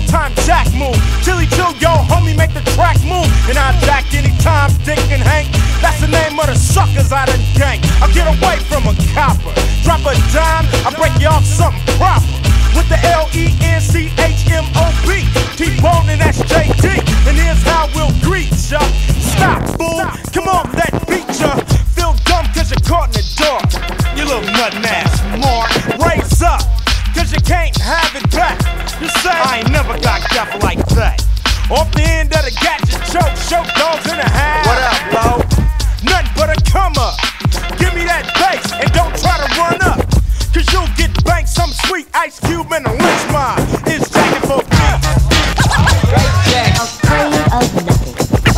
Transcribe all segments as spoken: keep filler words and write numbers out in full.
Old time Jack move. Chili chill, yo, homie, make the track move. And I jack anytime, Dick and Hank. That's the name of the suckers I done gang. I get away from a copper. Drop a dime, I break you off something proper. With the L E N C H M O B. T-Bone and that's J D. And here's how we'll greet ya. Stop, fool. Come on, that beat ya. Feel dumb cause you're caught in the dark. You little nuttin' ass mark. Raise up, cause you can't have it back. You say, I ain't never got deaf like that. Off the end of the gadget choke, show dogs in the house. What up, bro? Nothing but a come up. Give me that bass and don't try to run up. Cause you'll get banked some sweet Ice Cube and a lynch mob. It's jacking for beats. Right Jack. Afraid of nothing.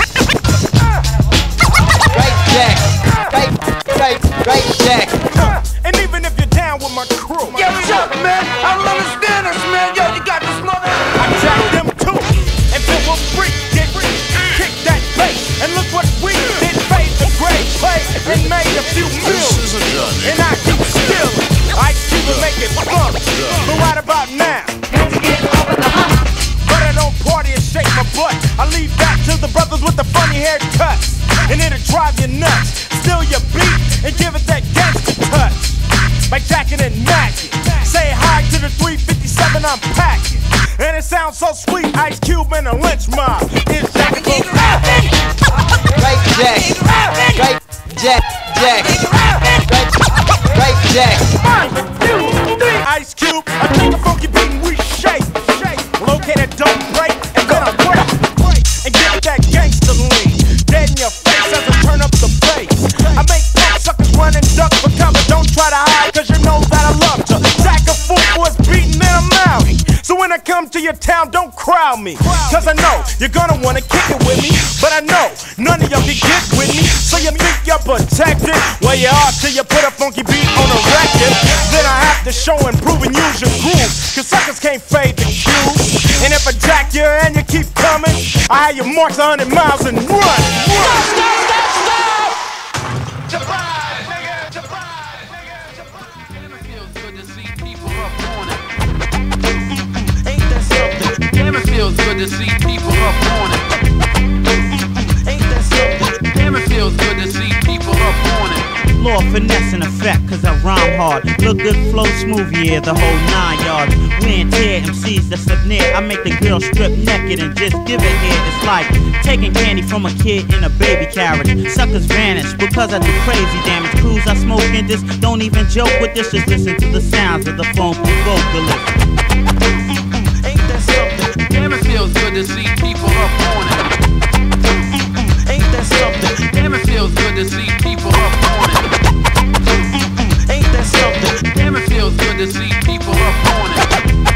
Right Jack. Right, right, right Jack. And even if you're down with my crew. Yo, Chuck, man, I don't understand this, man. Yo, you got this mother. I jack them too. And then we'll freak it. Kick that bass. And look what we did. Fade the gray play and made a few millions. And I keep stealing. Ice Cube will make it fun. But right about now, but I don't party and shake my butt. I leave that to the brothers with the funny haircuts. And it'll drive you nuts. Steal your beat and give it that gangster touch. Like jacking and macking. Say hi to the three fifty-seven I'm packing. And it sounds so sweet, Ice Cube and a lynch mob. It's jacking for rapping. Right Jack. Right Jack. Jack. Right, right Jack. Ice Cube, I take a funky beat and we shake. Locate it, don't break, and then I break. And give it that gangster lean. Dead in your face as I turn up the bass. I make pop suckers run and duck for cover. Don't try to hide, cause you know that I love to. Jack a fool for his beating and I'm out. So when I come to your town, don't crowd me. Cause I know you're gonna wanna kick it with me. But I know none of y'all can get with me. So you think you're protected? Well, you are till you put a funky beat on a record. Then I have to show and prove and use your groove. Cause suckers can't fade the cue. And if I jack you and you keep coming, I have you march a hundred miles and run. Run! Stop, stop, stop! Surprise, nigga! Surprise, nigga! Surprise! It feels good to see people up on it. Ain't that something? Damn, it feels good to see people up on it. Ain't that something? Damn, it feels good to see people up on it. Law finesse in effect, cause I rhyme hard. Look good, flow smooth, yeah, the whole nine yards. We ain't tear M Cs that's up near. I make the girl strip naked and just give it here. It's like taking candy from a kid in a baby carriage. Suckers vanish because I do crazy damage. Crews I smoke in this, don't even joke with this. Just listen to the sounds of the funky vocalist. Ain't that something? Damn, it feels good to see people up on it. Ain't that something? Damn, it feels good to see people up on it. Ain't that something? Damn, it feels good to see people up on it.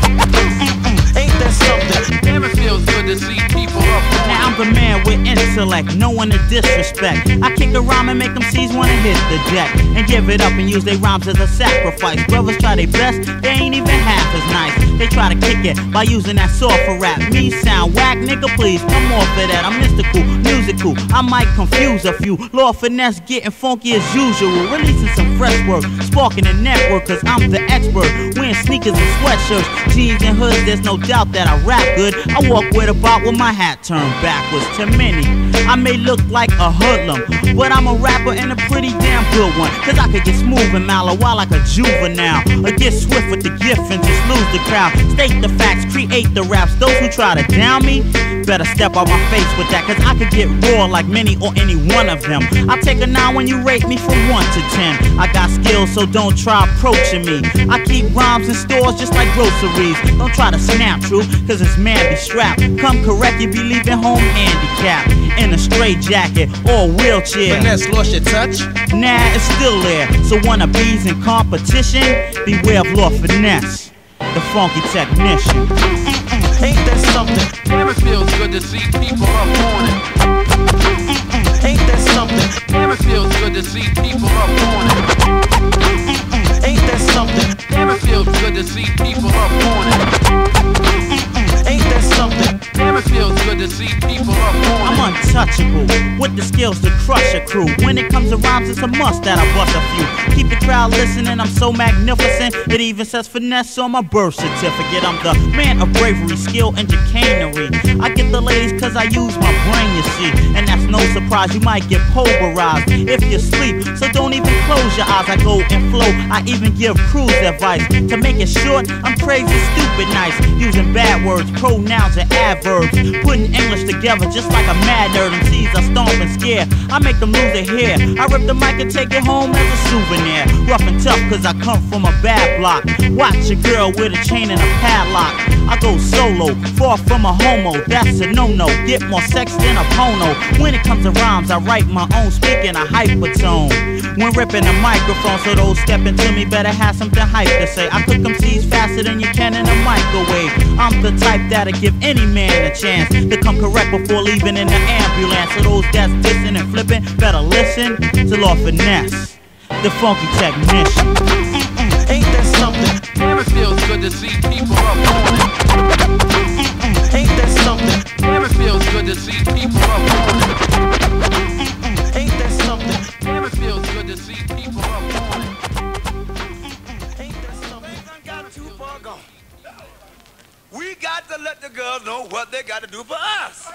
Ain't that something? Damn, it feels good to see people up on it. Now I'm the man with intellect, no one to disrespect. I kick a rhyme and make them C's wanna hit the deck and give it up and use their rhymes as a sacrifice. Brothers try their best, they ain't even half as nice. They try to kick it by using that saw for rap. Me sound whack, nigga, please come off of that. I'm mystical, musical, I might confuse a few. Law finesse getting funky as usual, releasing some fresh work, sparking the network, cause I'm the expert. Wearing sneakers and sweatshirts, jeans and hoods, there's no doubt that I rap good. I walk with a bop with my hat turned backwards. To many, I may look like a hoodlum, but I'm a rapper and a pretty damn good one. Cause I could get smooth and mellow while like a juvenile, or get swift with the gift and just lose the crowd. State the facts, create the raps. Those who try to down me, better step out my face with that. Cause I could get raw like many or any one of them. I'll take a nine when you rate me from one to ten. I got skills, so don't try approaching me. I keep rhymes in stores just like groceries. Don't try to snap true, cause it's man be strapped. Come correct, you be leaving home handicapped, in a straight jacket or wheelchair. Finesse lost your touch? Nah, it's still there. So wanna bees in competition? Beware of Law Finesse, the funky technician. Ain't that something? Damn, it feels good to see people up on it. Ain't that something? Damn, it feels good to see people up on it. Ain't that something? Damn, it feels good to see people up on it. Ain't that something? Damn, it feels good to see people up on it. I'm untouchable, with the skills to crush a crew. When it comes to rhymes, it's a must that I bust a few. Keep the crowd listening, I'm so magnificent. It even says finesse on my birth certificate. I'm the man of bravery, skill, and chicanery. I get the ladies cause I use my brain, you see. And that's no surprise, you might get pulverized if you sleep. So don't even close your eyes, I go and flow. I even give crews advice. To make it short, I'm crazy, stupid, nice. Using bad words, pronouns, and adverbs. Putting English together just like a mad nerd. M Cs I stomp and scare, I make them lose their hair. I rip the mic and take it home as a souvenir. Rough and tough cause I come from a bad block. Watch a girl with a chain and a padlock. I go solo, far from a homo, that's a no-no. Get more sex than a pono. When it comes to rhymes, I write my own, speaking a hypertone. When ripping the microphone, so those stepping to me better have something hype to say. I cook them seeds faster than you can in a microwave. I'm the type that'll give any man a chance to come correct before leaving in the ambulance. So those that's dissing and flipping better listen to Lord Finesse, the funky technician. Mm-mm, ain't that something? Damn, it feels good to see people up on it. Mm-mm, ain't that something? Damn, it feels good to see people up on it. Mm-mm, ain't that something? Damn, it feels good to see people up on it. Ain't that something? I got too far gone. We got to let the girls know what they got to do for us.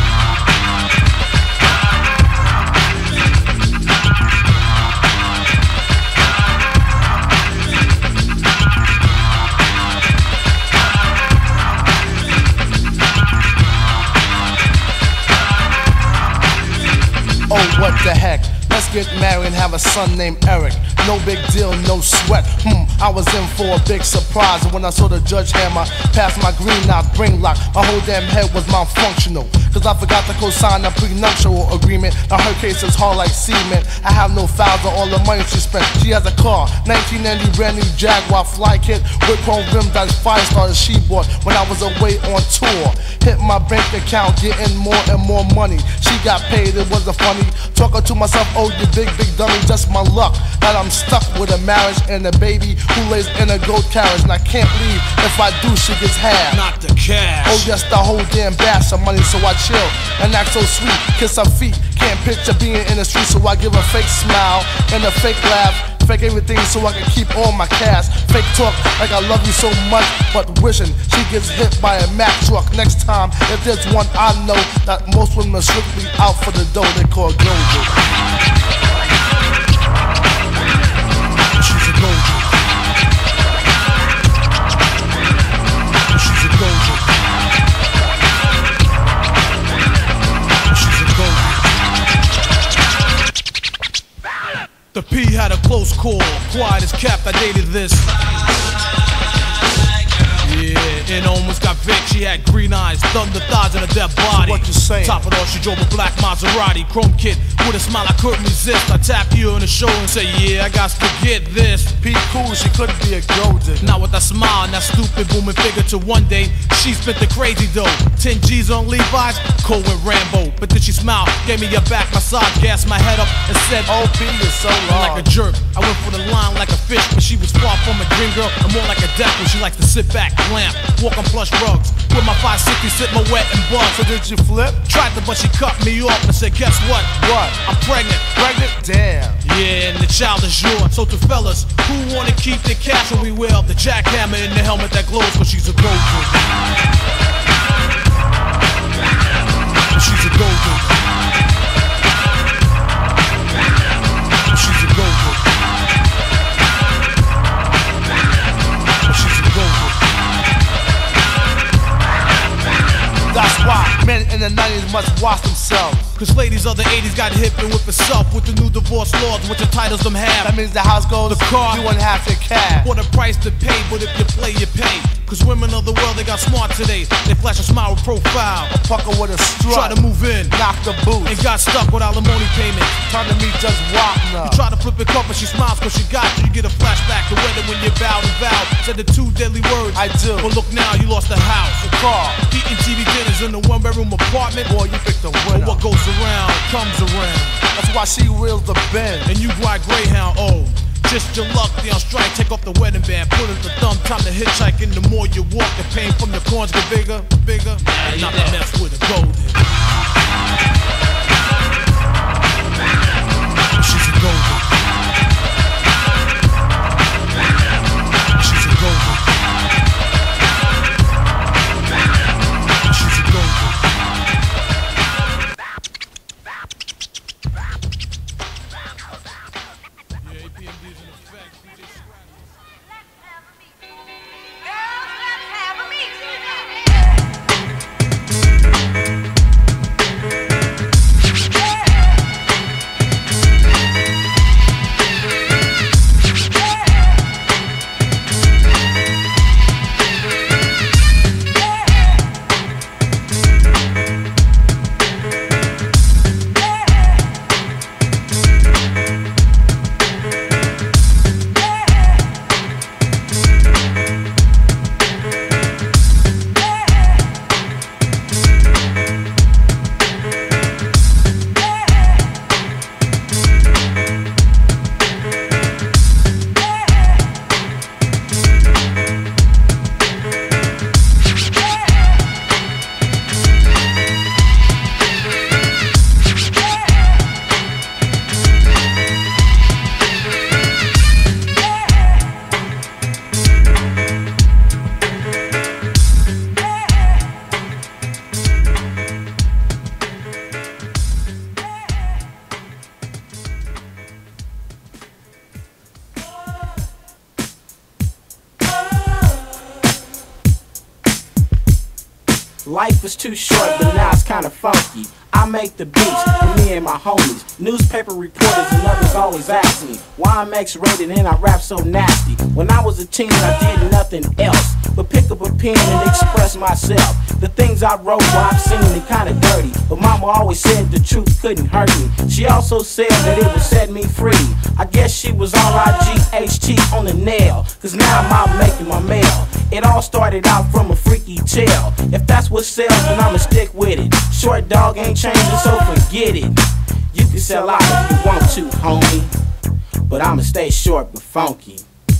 Oh, what the heck? Let's get married and have a son named Eric. No big deal, no sweat. Hmm, I was in for a big surprise when I saw the judge hammer past my green knock, brain lock. My whole damn head was malfunctional, cause I forgot to co-sign a prenuptial agreement. Now her case is hard like cement. I have no files on all the money she spent. She has a car, nineteen ninety brand new Jaguar fly kit with chrome rims that's five stars she bought when I was away on tour. Hit my bank account, getting more and more money. She got paid, it wasn't funny. Talking to myself, oh you big, big dummy, just my luck that I'm stuck with a marriage and a baby who lays in a gold carriage. And I can't leave, if I do she gets half. Not the cash. Oh yes, the whole damn bash of money, so I chill and act so sweet, kiss her feet. Can't picture being in the street, so I give a fake smile and a fake laugh. Fake everything so I can keep all my cash. Fake talk like I love you so much, but wishing she gets hit by a Mack truck. Next time, if there's one I know that most women are strictly out for the dough, they call gold. She's a gold. She's a gold. She's a gold. The P had a close call, quiet as kept, I dated this. Yeah, and almost got Vic, she had green eyes, thunder thighs and a dead body. So what you saying? Top it off, she drove a black Maserati, chrome kit, with a smile I couldn't resist. I tapped you on the shoulder and said, yeah, I got to get this. P cool, she couldn't be a golden. Now with that smile and that stupid booming figure till one day, she spent the crazy dough. ten G's on Levi's, cold with Rambo. But then she smiled, gave me a back massage, gassed my head up and said, oh P, you're so long. like a jerk, I went for the line like a fish, but she was far from a dream girl and more like a devil. She likes to sit back, lamp, walk on plush rugs, with my five sixty sit my wet and bug. So did you flip? Tried to, but she cut me off and said, guess what? What? I'm pregnant. Pregnant? Damn. Yeah, and the child is yours. So to fellas who wanna keep the cash, when we wear the jackhammer in the helmet that glows, cause she's a gold digger. She's a gold digger. She's a gold digger. She's a gold digger. That's why men in the nineties must watch themselves. Cause ladies of the eighties got hip and whip herself with the new divorce laws, which the titles them have. That means the house goes, the car, you wouldn't have to cash. What a price to pay, but if you play, you pay. Cause women of the world, they got smart today. They flash a smile with profile, a pucker with a strut, try to move in, knock the boots, and got stuck with alimony payment. Time to meet just Wapner. You try to flip it cup and she smiles cause she got you. You get a flashback to wedding when you vowed and vowed. Said the two deadly words, I do. But look now, you lost the house, the car, eating T V dinners in the one bedroom apartment. Boy, you picked the winner. But what goes around comes around. That's why she wheels the Benz. And you ride Greyhound, oh. Just your luck, they on strike, take off the wedding band, put in the thumb, time to hitchhike. And the more you walk, the pain from your corns get bigger, bigger. And not to mess with a golden. Life is too short, but now it's kinda funky. I make the beats for me and my homies. Newspaper reporters and others always ask me why I'm X-rated and I rap so nasty. When I was a teen, I did nothing else but pick up a pen and express myself. The things I wrote, well, I've seen it kinda dirty, but mama always said the truth couldn't hurt me. She also said that it would set me free. I guess she was R I G H T on the nail, cause now I'm out making my mail. It all started out from a freaky tale. If that's what sells, then I'ma stick with it. Short dog ain't changing, so forget it. You can sell out if you want to, homie, but I'ma stay short but funky.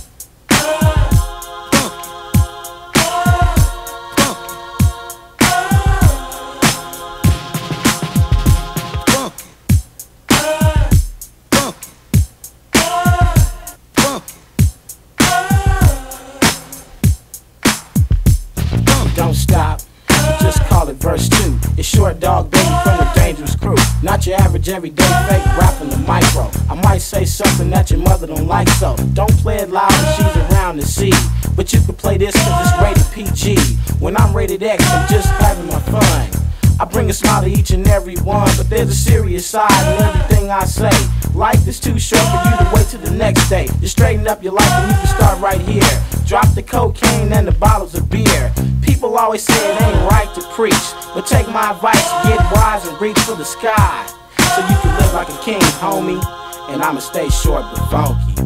Don't stop, just call it verse two. It's Short Dog Baby from the Dangerous Crew. Not your average everyday fake rapping the micro. I might say something that your mother don't like, so don't play it loud when she's around to see. But you can play this cause it's rated P G. When I'm rated X, I'm just having my fun. I bring a smile to each and every one, but there's a serious side in everything I say. Life is too short for you to wait till the next day. You straighten up your life and you can start right here. Drop the cocaine and the bottles of beer. People always say it ain't right to preach, but take my advice, get wise and reach for the sky, so you can live like a king, homie. And I'ma stay short but funky.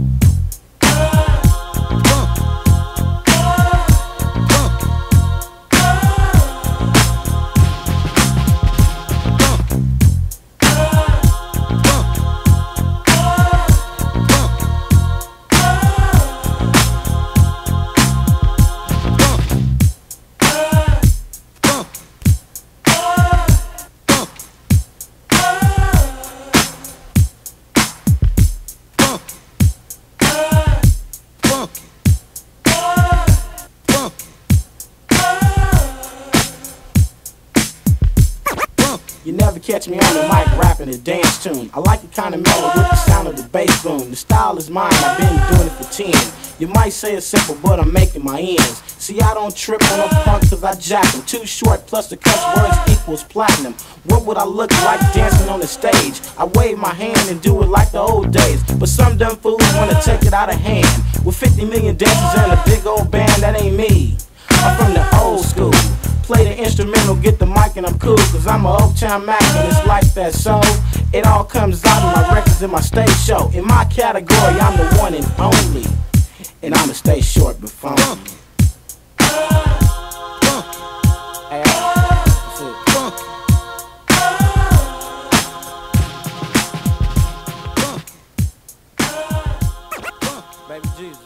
You never catch me on the mic rapping a dance tune. I like it kinda mellow with the sound of the bass boom. The style is mine, I've been doing it for ten. You might say it's simple, but I'm making my ends. See, I don't trip on a punk cause I jack them. Too short plus the cuss words equals platinum. What would I look like dancing on the stage? I wave my hand and do it like the old days. But some dumb fools wanna take it out of hand. With fifty million dancers and a big old band, that ain't me. I'm from the old school. Play the instrumental, get the mic, and I'm cool, cause I'm a old time Mac and it's like that, so it all comes out in my records and my stage show. In my category, I'm the one and only, and I'ma stay short but funky. Hey, that's it. Baby Jesus.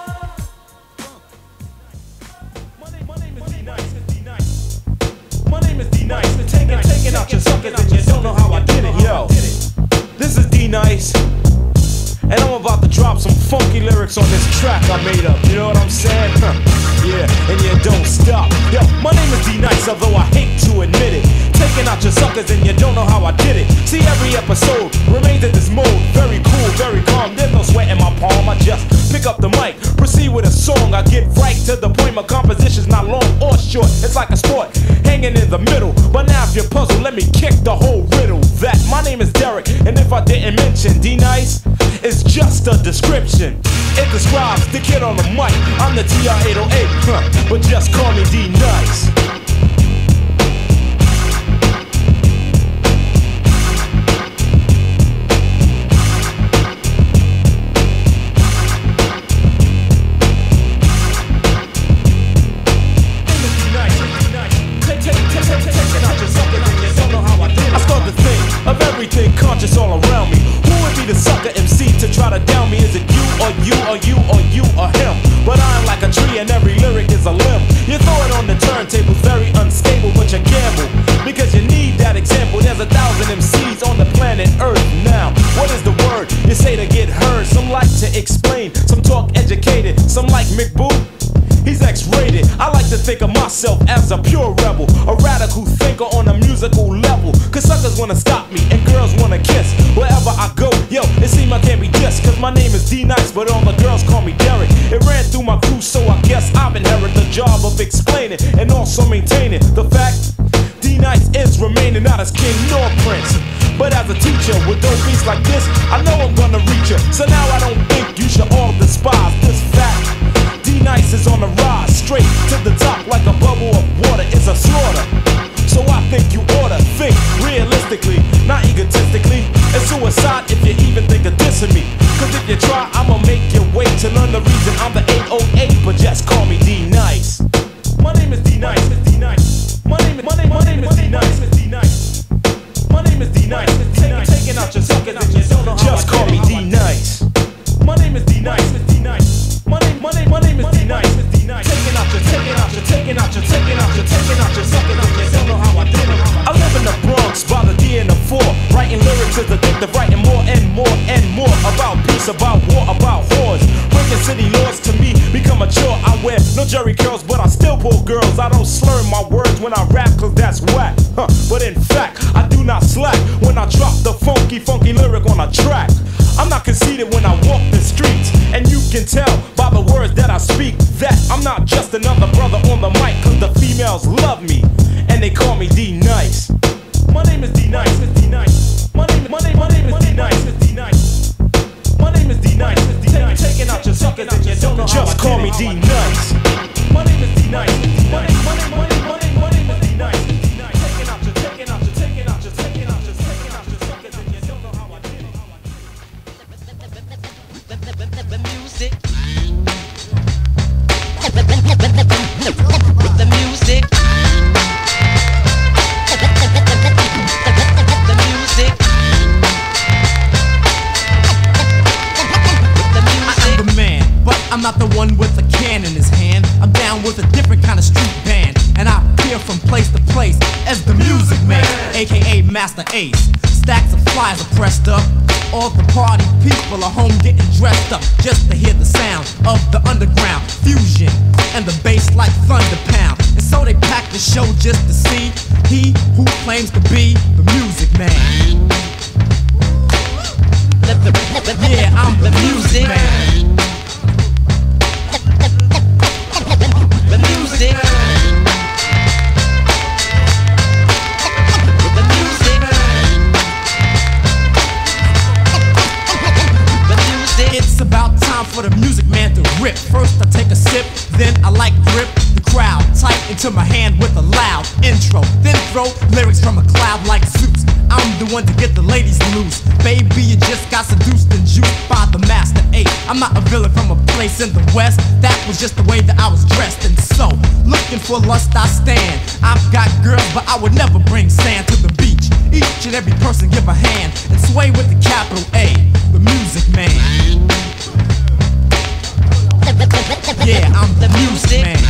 My name is D Nice, and taking, taking out your suckers and you don't know how I did it. Yo, this is D Nice, and I'm about to drop some funky lyrics on this track I made up. You know what I'm saying? Huh. Yeah, and you don't stop. Yo, my name is D Nice, although I hate to admit it. Taking out your suckers and you don't know how I did it. See, every episode remains in this mode. Very cool, very calm, there's no sweat in my palm. I just pick up the mic, proceed with a song. I get right to the point, my composition's not long or short. It's like a sport, hanging in the middle. But now if you're puzzled, let me kick the whole riddle. That my name is Derek, and if I didn't mention D Nice, it's just a description. It describes the kid on the mic. I'm the T R eight oh eight, huh, but just call me D Nice. Everything conscious all around me. Who would be the sucker M C to try to down me? Is it you or you or you or you or him? But I'm like a tree and every lyric is a limb. You throw it on the turntable, very unstable, but you gamble because you need that example. There's a thousand M Cs on the planet Earth now. What is the word you say to get heard? Some like to explain, some talk educated, some like McBoo. He's X-rated. I like to think of myself as a pure rebel, a radical thinker on a musical level. Cause suckers wanna stop me and girls wanna kiss. Wherever I go, Yo, it seems I can't be dissed, cause my name is D-Nice, but all the girls call me Derek. It ran through my crew, so I guess I've inherited the job of explaining and also maintaining the fact D-Nice is remaining not as king nor prince, but as a teacher with dope beats like this, I know I'm gonna reach you. So now I don't think you should all despise this fact. D-Nice is on the rise, straight to the top like a bubble of water is a slaughter. So I think you oughta think realistically, not egotistically. It's suicide if you even think of dissing me. Cause if you try, I'ma make you wait to learn the reason I'm the eight oh eight, but just call me D-Nice. My name is D-Nice, D-Nice. My name is, my name, my name is D-Nice, D-Nice. My name is D-Nice, D-Nice. Taking out your suckers and you don't know how just call me D-Nice. My name is D-Nice, D-Nice. My name, my name, my name is D-Nice, D-Nice. Taking out your, taking out your, taking out your, taking out your, taking out your suckers and you don't know how I did it. I live in the Bronx by the D and the four. Writing lyrics is addictive, writing more and more and more about peace, about war, about whores. Breaking city laws to me become a chore. I wear no jerry curls, but I still pull girls. I don't slur my words when I rap, cause that's whack. Huh. But in fact, I do not slack when I drop the funky, funky lyric on a track. I'm not conceited when I walk the streets, and you can tell by the words that I speak that I'm not just another brother on the mic, cause the females love me, and they call me D-Nice. My name is D-Nice, D-Nice. My name, my name, my name is D-Nice, D-Nice. My name is D-Nice, D-Nice. Taking out your suckers and you don't know how I did it. Just call me D-Nice. My name is D-Nice, D-Nice. My name, my name, my name, my name, my name is D-Nice, D-Nice. Taking out your, taking out your, taking out your, taking out your, taking out your suckers and you don't know how I did it. The music, with the music, the music, I am the man, but I'm not the one with a can in his hand. I'm down with a different kind of street band, and I appear from place to place as the music man, aka Master Ace. Stacks of flyers are pressed up. All the party people are home getting dressed up just to hear the sound of the underground fusion and the bass like thunder pound. And so they pack the show just to see he who claims to be the music man. Yeah, I'm the music man. the music, the music. It's about time for the music man to rip. First I take a sip, then I like grip the crowd tight into my hand with a loud intro, then throw lyrics from a cloud like Zeus. I'm the one to get the ladies loose. Baby, you just got seduced and juiced by the Master Ace. I'm not a villain from a place in the West. That was just the way that I was dressed. And so, looking for lust I stand. I've got girls, but I would never bring sand to the beach. Each and every person give a hand and sway with the capital A, the music man. Yeah, I'm the music man.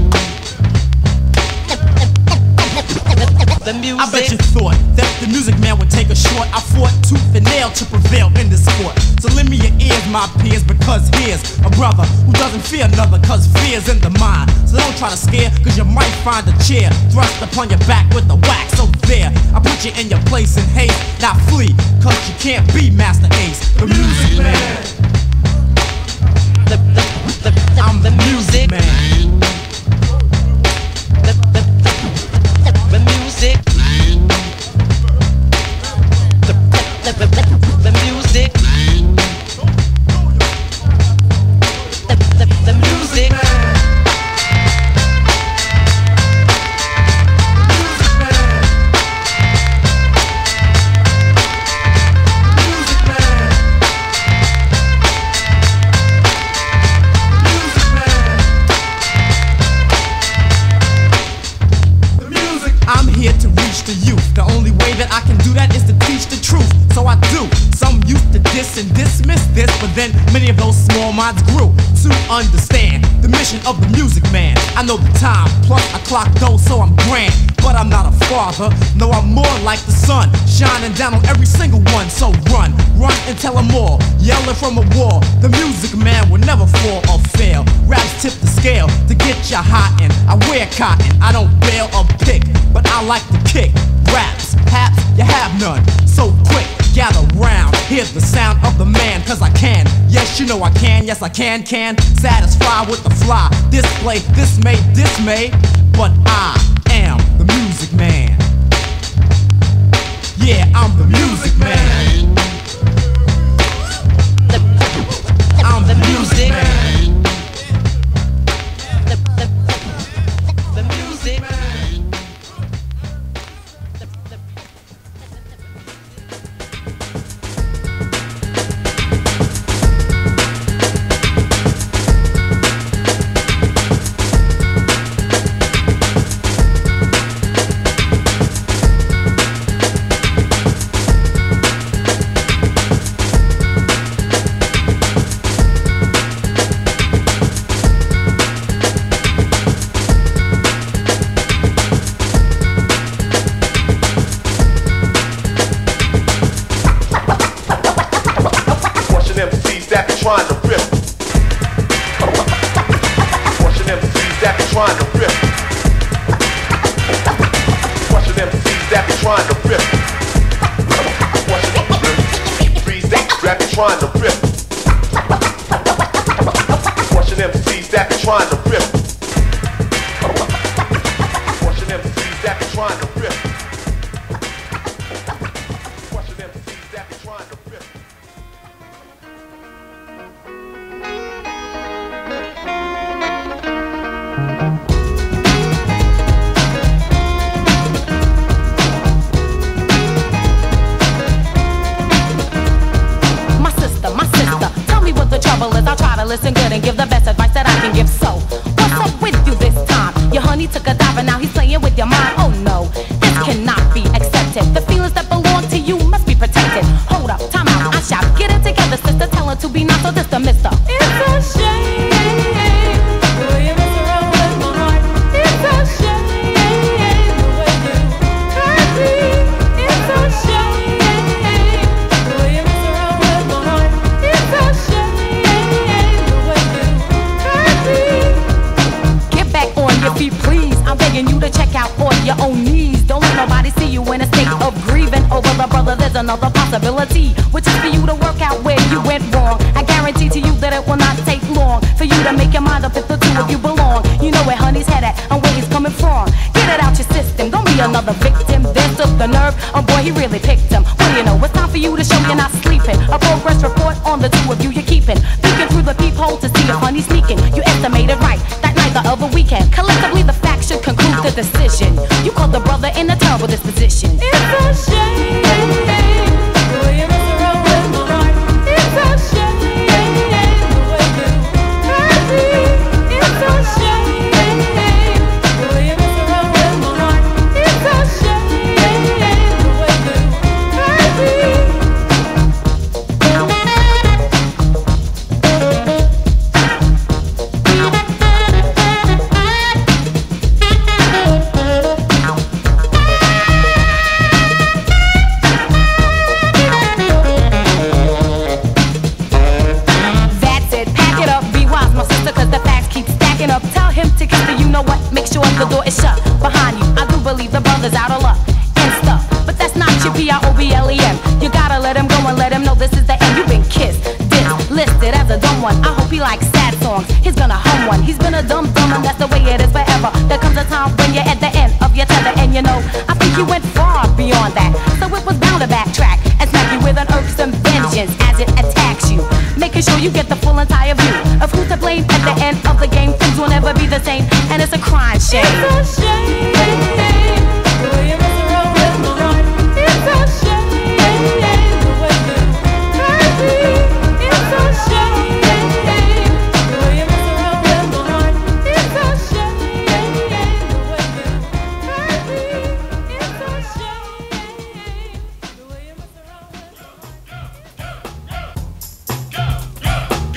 The music. I bet you thought that the music man would take a short. I fought tooth and nail to prevail in this sport. So lend me your ears, my peers, because here's a brother who doesn't fear another, cause fear's in the mind. So don't try to scare, cause you might find a chair thrust upon your back with the wax. So there, I put you in your place in haste. Now flee, cause you can't be Master Ace, the music man. The, the, the, the, I'm the the music music man. The, the, the, the music. The, the, the, the, the music. The, the, the music. I'm here to reach the youth. The only way that I can do that is to teach the truth. So I do. Some used to diss and dismiss this, but then many of those small minds grew to understand the mission of the music man. I know the time, plus I clock those, so I'm grand. But I'm not a father, no, I'm more like the sun, shining down on every single one. So run, run and tell them all, yelling from a wall. The music man will never fall or fail. Raps tip the scale to get you hot, and I wear cotton. I don't bail or pick, but I like to kick. Raps, haps, you have none. So quick, gather round. Hear the sound of the man, cause I can. Yes, you know I can, yes I can, can. Satisfy with the fly. Display, this may, this may. But I am the music man. Yeah, I'm the music man. I'm the music man. The, the, the music. Trying to rip. Watching them C's that be trying to rip. Watching them C's that be trying to rip. Watching them C's that be trying to rip. Watching them C's that be trying to rip. Watching them C's that be trying to rip. Watching them C's that be trying to rip. I'll try to listen good and give the best advice that I can give. So, what's up with you this time? Your honey took a dive and now he's playing with your mind. Oh no, this cannot be accepted. The feelings that belong to you must be protected. Hold up, time out, I shout. Get it together, sister. Tell her to be not so this the mister. It's a shame the way you mess around with my heart. It's a shame the way you hurt me. It's a shame the way you mess around with my heart. It's a shame. Get back on your feet, please. I'm begging you to check out on your own knees. Don't let nobody see you in a state of grieving over the brother. There's another possibility, which is for you to work out where you went wrong. I guarantee to you that it will not take long for you to make your mind up if the two of you belong. You know where honey's head at and where he's coming from. Get it out your system, don't be another victim. Then took the nerve, oh boy, he really picked him. What do you know, it's time for you to show you're not sleeping. A progress report on the two of you you're keeping. Peeking through the peephole to see if honey's sneaking. You estimated right, that night the other weekend. Collectively the facts should conclude the decision. You called the brother in a terrible disposition. It's a shame the way you mess around with my heart. It's a shame the way you hurt me. It's a shame the way you mess around with my heart. It's a shame the way you hurt me. The door is shut behind you. I do believe the brother's out of luck and stuff, but that's not your P I O B L E M. You gotta let him go and let him know this is the end. You've been kissed, dissed, listed as a dumb one. I hope he likes sad songs. He's gonna hum one. He's been a dumb dumb and that's the way it is forever. There comes a time when you're at the end of your tether, and you know I think you went far beyond that. So it was bound to backtrack and smack you with an irksome vengeance as it attacks you, making sure you get the full entire view of who's to blame at the end of the game. Things will never be the same, and it's a crying shame. It's a shame the way you mess around with my heart. It's a shame the way you hurt me. It's a shame the way you mess around with my heart. It's a shame the way you hurt me. It's a shame the way you mess around with my heart.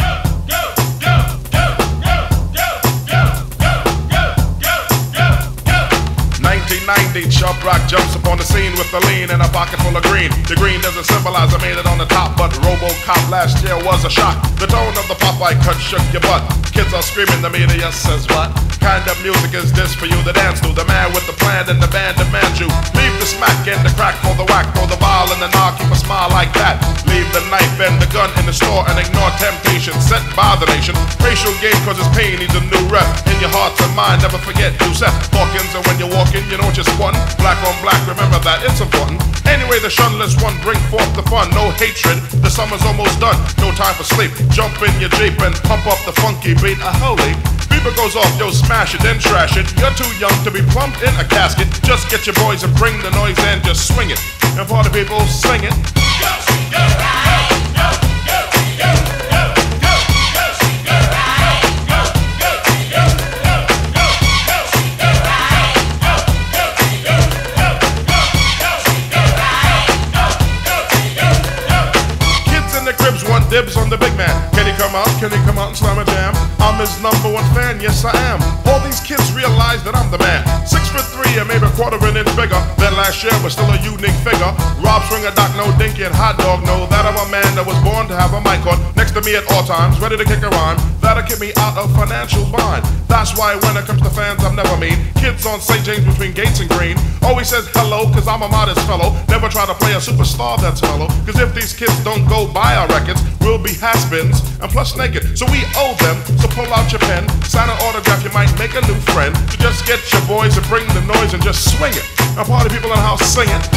Go, go, go, go, go, go, go, go, go, go, go, go. ninety, Chub Rock jumps upon the scene with a lean and a pocket full of green. The green doesn't symbolize I made it on the top, but RoboCop last year was a shock. The tone of the Popeye cut shook your butt. Kids are screaming, the media says what? Kind of music is this for you to dance to? The man with the plan and the band demands you. Leave the smack and the crack for the whack, throw the ball and the knock, keep a smile like that. Leave the knife and the gun in the store and ignore temptation sent by the nation. Racial game causes pain needs a new rep. In your heart and mind, never forget you Seth Hawkins, and when you're walking, you know just one. Black on black, remember that, it's important. Anyway, the shunless one bring forth the fun. No hatred, the summer's almost done. No time for sleep, jump in your Jeep and pump up the funky beat. A holy beeper goes off, yo, smash it, then trash it. You're too young to be plumped in a casket. Just get your boys and bring the noise and just swing it. And party people, sing it. Go, go, go, go, go, go. Dibs on the big man. Can he come out? Can he come out and slam a jam? I'm his number one fan, yes I am. All these kids realize that I'm the man. Six foot three and maybe a quarter of an inch bigger than last year, but still a unique figure. Rob Swinger, Doc, no Dinky, and Hot Dog know that I'm a man that was born to have a mic on next to me at all times, ready to kick a rhyme that'll keep me out of financial bind. That's why when it comes to fans, I'm never mean. Kids on Saint James between Gates and Green always says hello, cause I'm a modest fellow. Never try to play a superstar that's mellow, cause if these kids don't go buy our records, we'll be has-beens and plus naked. So we owe them, so pull out your pen, sign an autograph, you might make a new friend. So just get your boys and bring the noise and just swing it. Now party people in the house sing it.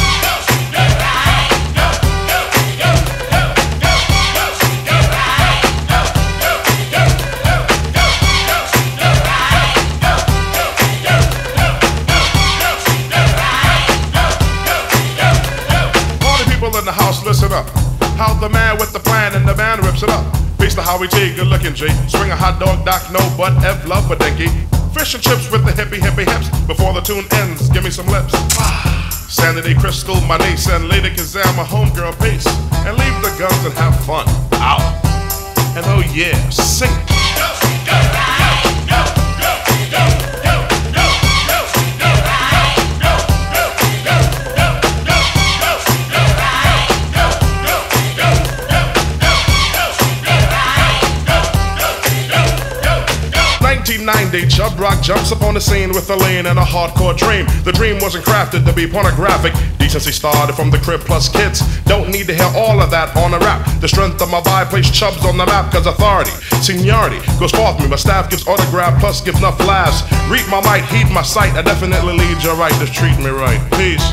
Party people in the house, listen up. How the man with the plan and the band rips it up. Peace to Howie T, good looking G. Swing a hot dog, Doc, no butt, F love for dinky. Fish and chips with the hippie hippie hips. Before the tune ends, give me some lips. Sanity Crystal, my niece, and Lady Kazam, my homegirl, peace. And leave the guns and have fun. Out. And oh yeah, sing it. Go, go, go, go, go, go. nineteen ninety, Chub Rock jumps upon the scene with a lean and a hardcore dream. The dream wasn't crafted to be pornographic. Decency started from the crib plus kids. Don't need to hear all of that on a rap. The strength of my vibe placed Chubs on the map, cause authority, seniority goes forth me. My staff gives autograph plus gives enough laughs. Read my mic, heed my sight. I definitely lead you right, just treat me right. Peace.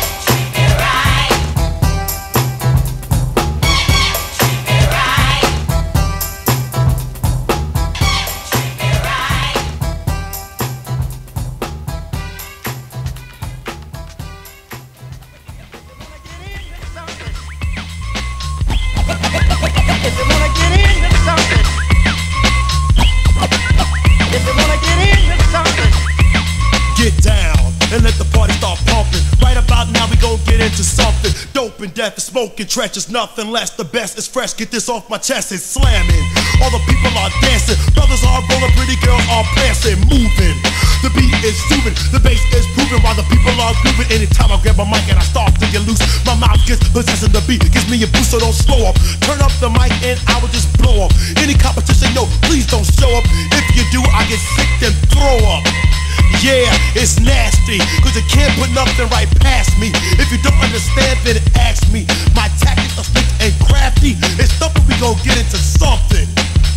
Death is smoking, trenches, nothing less. The best is fresh, get this off my chest, it's slamming. All the people are dancing, brothers are rolling, pretty girls are prancing, moving. The beat is soothing, the bass is proving while the people are grooving. Anytime I grab a mic and I start to get loose, my mouth gets possessing the beat, gives me a boost, so don't slow up. Turn up the mic and I will just blow up. Any competition, no, please don't show up. If you do, I get sick and throw up. Yeah, it's nasty, cause you can't put nothing right past me. If you don't understand, then ask me. My tactics are slick and crafty. It's something we gon' get into something.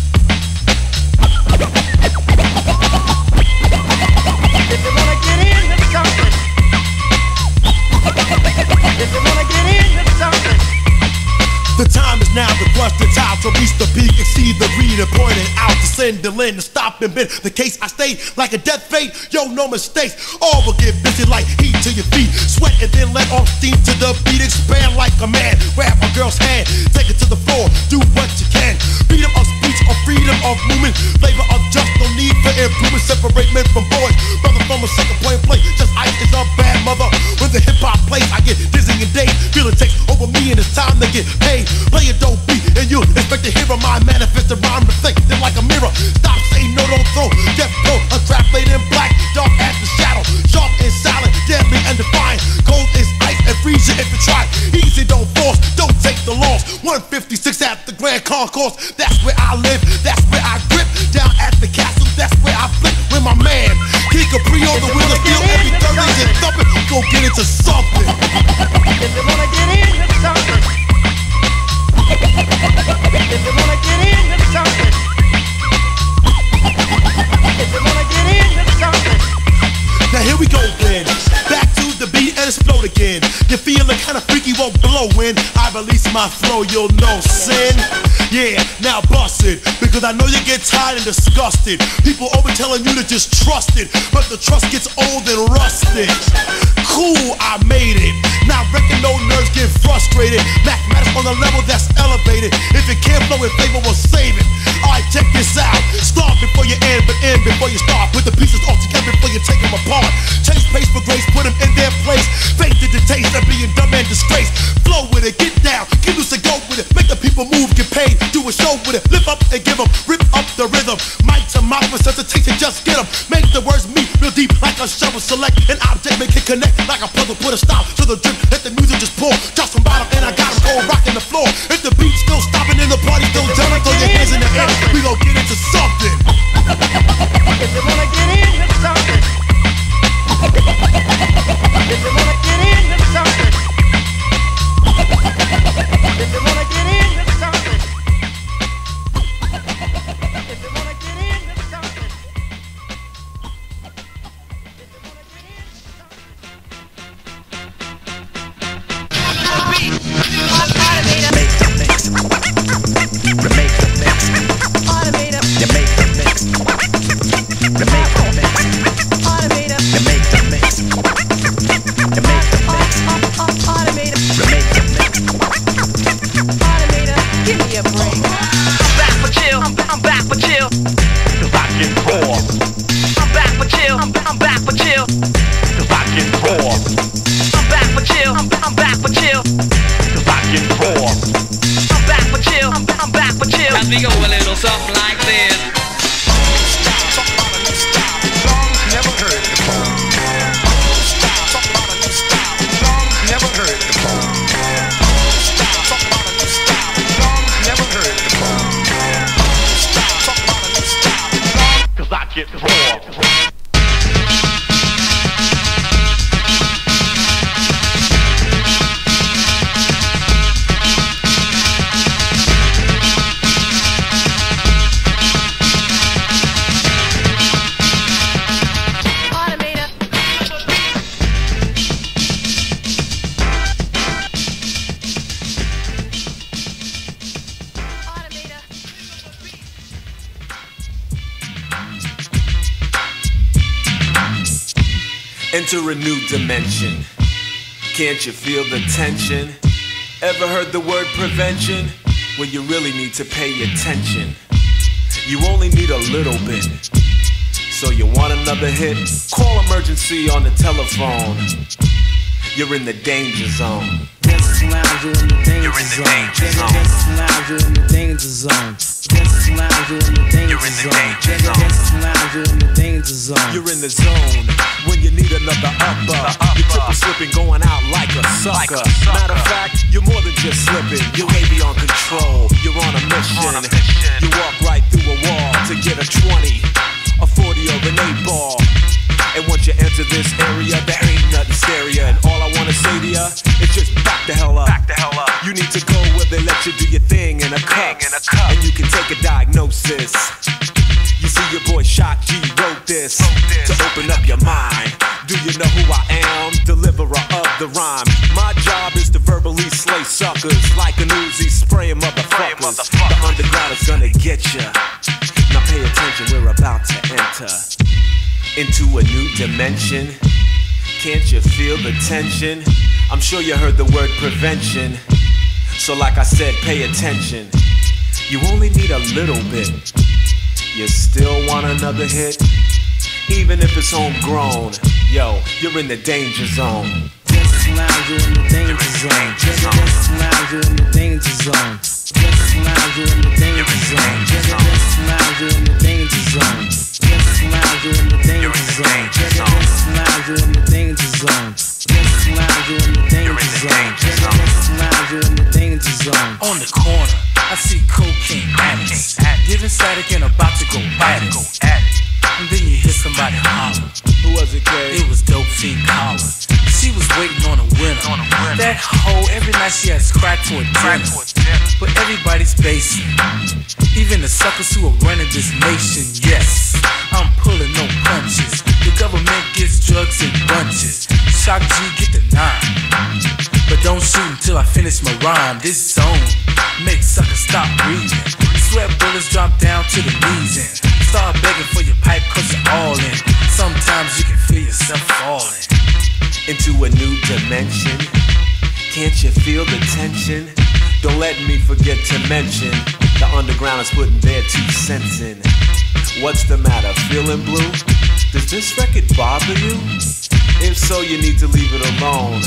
If you wanna get into something. If you wanna get into something. The time is now to crush the top, to reach the peak and see the reader pointing out to send the lens to stop and bend the case. I stay like a death fate, yo, no mistakes. All will get busy like heat to your feet. Sweat and then let off steam to the beat. Expand like a man, grab a girl's hand, take it to the floor, do what you can. Freedom of speech or freedom of movement, flavor of just no need for improvement. Separate men from boys, brother from a second point play. Just ice is a bad mother. When the hip hop plays, I get dizzy and dazed. Feel it takes over me and it's time to get paid. Play a dope beat and you expect to hear a mind manifest a rhyme reflected like a mirror. Stop saying no, don't throw. Death row, a trap laid in black, dark as the shadow, sharp and silent, deadly lose you if you try. Easy, don't force, don't take the loss. one fifty-six at the Grand Concourse. That's where I live, that's where I grip. Down at the castle, that's where I flip with my man. King Capri on the wheel of steel. Every Thursday get thumping, go get into something. If you wanna get into something, if you wanna get into something, if you wanna get into something. Now here we go then, back to the beat and explode again. You feeling kinda freaky, won't blow when I release my flow, you'll know sin. Yeah, now bust it, because I know you get tired and disgusted. People over telling you to just trust it, but the trust gets old and rusted. Cool, I made it. Now reckon no nerves get frustrated. Mathematics on a level that's elevated. If it can't flow in favor, we'll save it. Alright, check this out. Start before you end, but end before you start. Put the pieces all together before you take them apart. Change pace for grace, put them in their place. Faith to the taste of being dumb and disgrace. Flow with it, get down, get loose and go with it. Make the people move, get paid, do a show with it. Lift up and give them, rip up the rhythm. Mic to mouth resuscitation, just get them. Make the words meet real deep like a shovel. Select an object, make it connect like a puzzle. Put a stop to the drip, let the music just pour. Drop some bottom and I got them go rocking the floor. If the beat's still stopping and the party still jumping, throw your hands in the air. We gon' get into something. If you wanna get into something, if you wanna get into something, if you wanna get into something, if you wanna get into something, Make the mix. Remake the mix. You make the mix. Remake the mix. You make the mix. You make the mix. Remake the mix. Give me a break. I'm back for chill. I'm, I'm back for chill. Cause I get raw. I'm back for chill. I'm, I'm back for chill. Cause I get raw. I'm back for chill. I'm, I'm back for chill. Cause I get raw. I'm back for chill. I'm, I'm back for chill. As we go a little something like this. Never heard before. Talk about a new style. Songs never heard before. Talk about a new style. Songs never heard before. Talk about a new style. Cause I get raw. Enter a new dimension. Can't you feel the tension? Ever heard the word prevention? Well, you really need to pay attention. You only need a little bit. So you want another hit? Call emergency on the telephone. You're in the danger zone. Just lounge, you're in the danger zone. Just lounge, you're in the danger zone. Just lounge, you're in the danger zone. Just lounge, you're in the danger zone. You're in the zone when you need another upper. You're triple slipping, going out like a sucker. Matter of fact, you're more than just slipping. You may be on control. You're on a mission. You walk right through a wall to get a twenty, a forty, or an eight ball. And once you enter this area, there ain't nothing scarier. And all I wanna say to ya is just back the hell up. Back the hell up. You need to go where they let you do your thing in a cup. And you can take a diagnosis. You see your boy Shock G wrote this, wrote this to open up your mind. Do you know who I am? Deliverer of the rhyme. My job is to verbally slay suckers like an Uzi spraying motherfuckers. motherfuckers. The underground is gonna get ya. Now pay attention, we're about to enter into a new dimension. Can't you feel the tension? I'm sure you heard the word prevention. So like I said, pay attention. You only need a little bit. You still want another hit? Even if it's homegrown. Yo, you're in the danger zone. Just lounge, you're in the danger zone. Just lounge, you're in the danger zone. Just lounge, you're in the danger zone. Just lounge, you're in the danger zone. Just lounge, you're in the danger zone. Just lounge, you're in the danger zone. Just lounge, you're in the danger zone. Just lounge, you're in the danger zone. On the corner, I see cocaine addicts giving static and about to go at it. And then you hear somebody holler. Who was it, Kay? It was Dope Fiend Collar. She was waiting on a winner. That hoe, every night she has crack for a dinner. But everybody's basing, even the suckers who are running this nation. Yes, I'm pulling no punches. The government gets drugs in bunches. Shock G, get the nine. But don't shoot until I finish my rhyme. This zone makes suckers stop breathing. Sweat bullets drop down to the knees and start begging for your pipe cause you're all in. Sometimes you can feel yourself falling into a new dimension. Can't you feel the tension? Don't let me forget to mention the underground is putting their two cents in. What's the matter, feeling blue? Does this record bother you? If so, you need to leave it alone.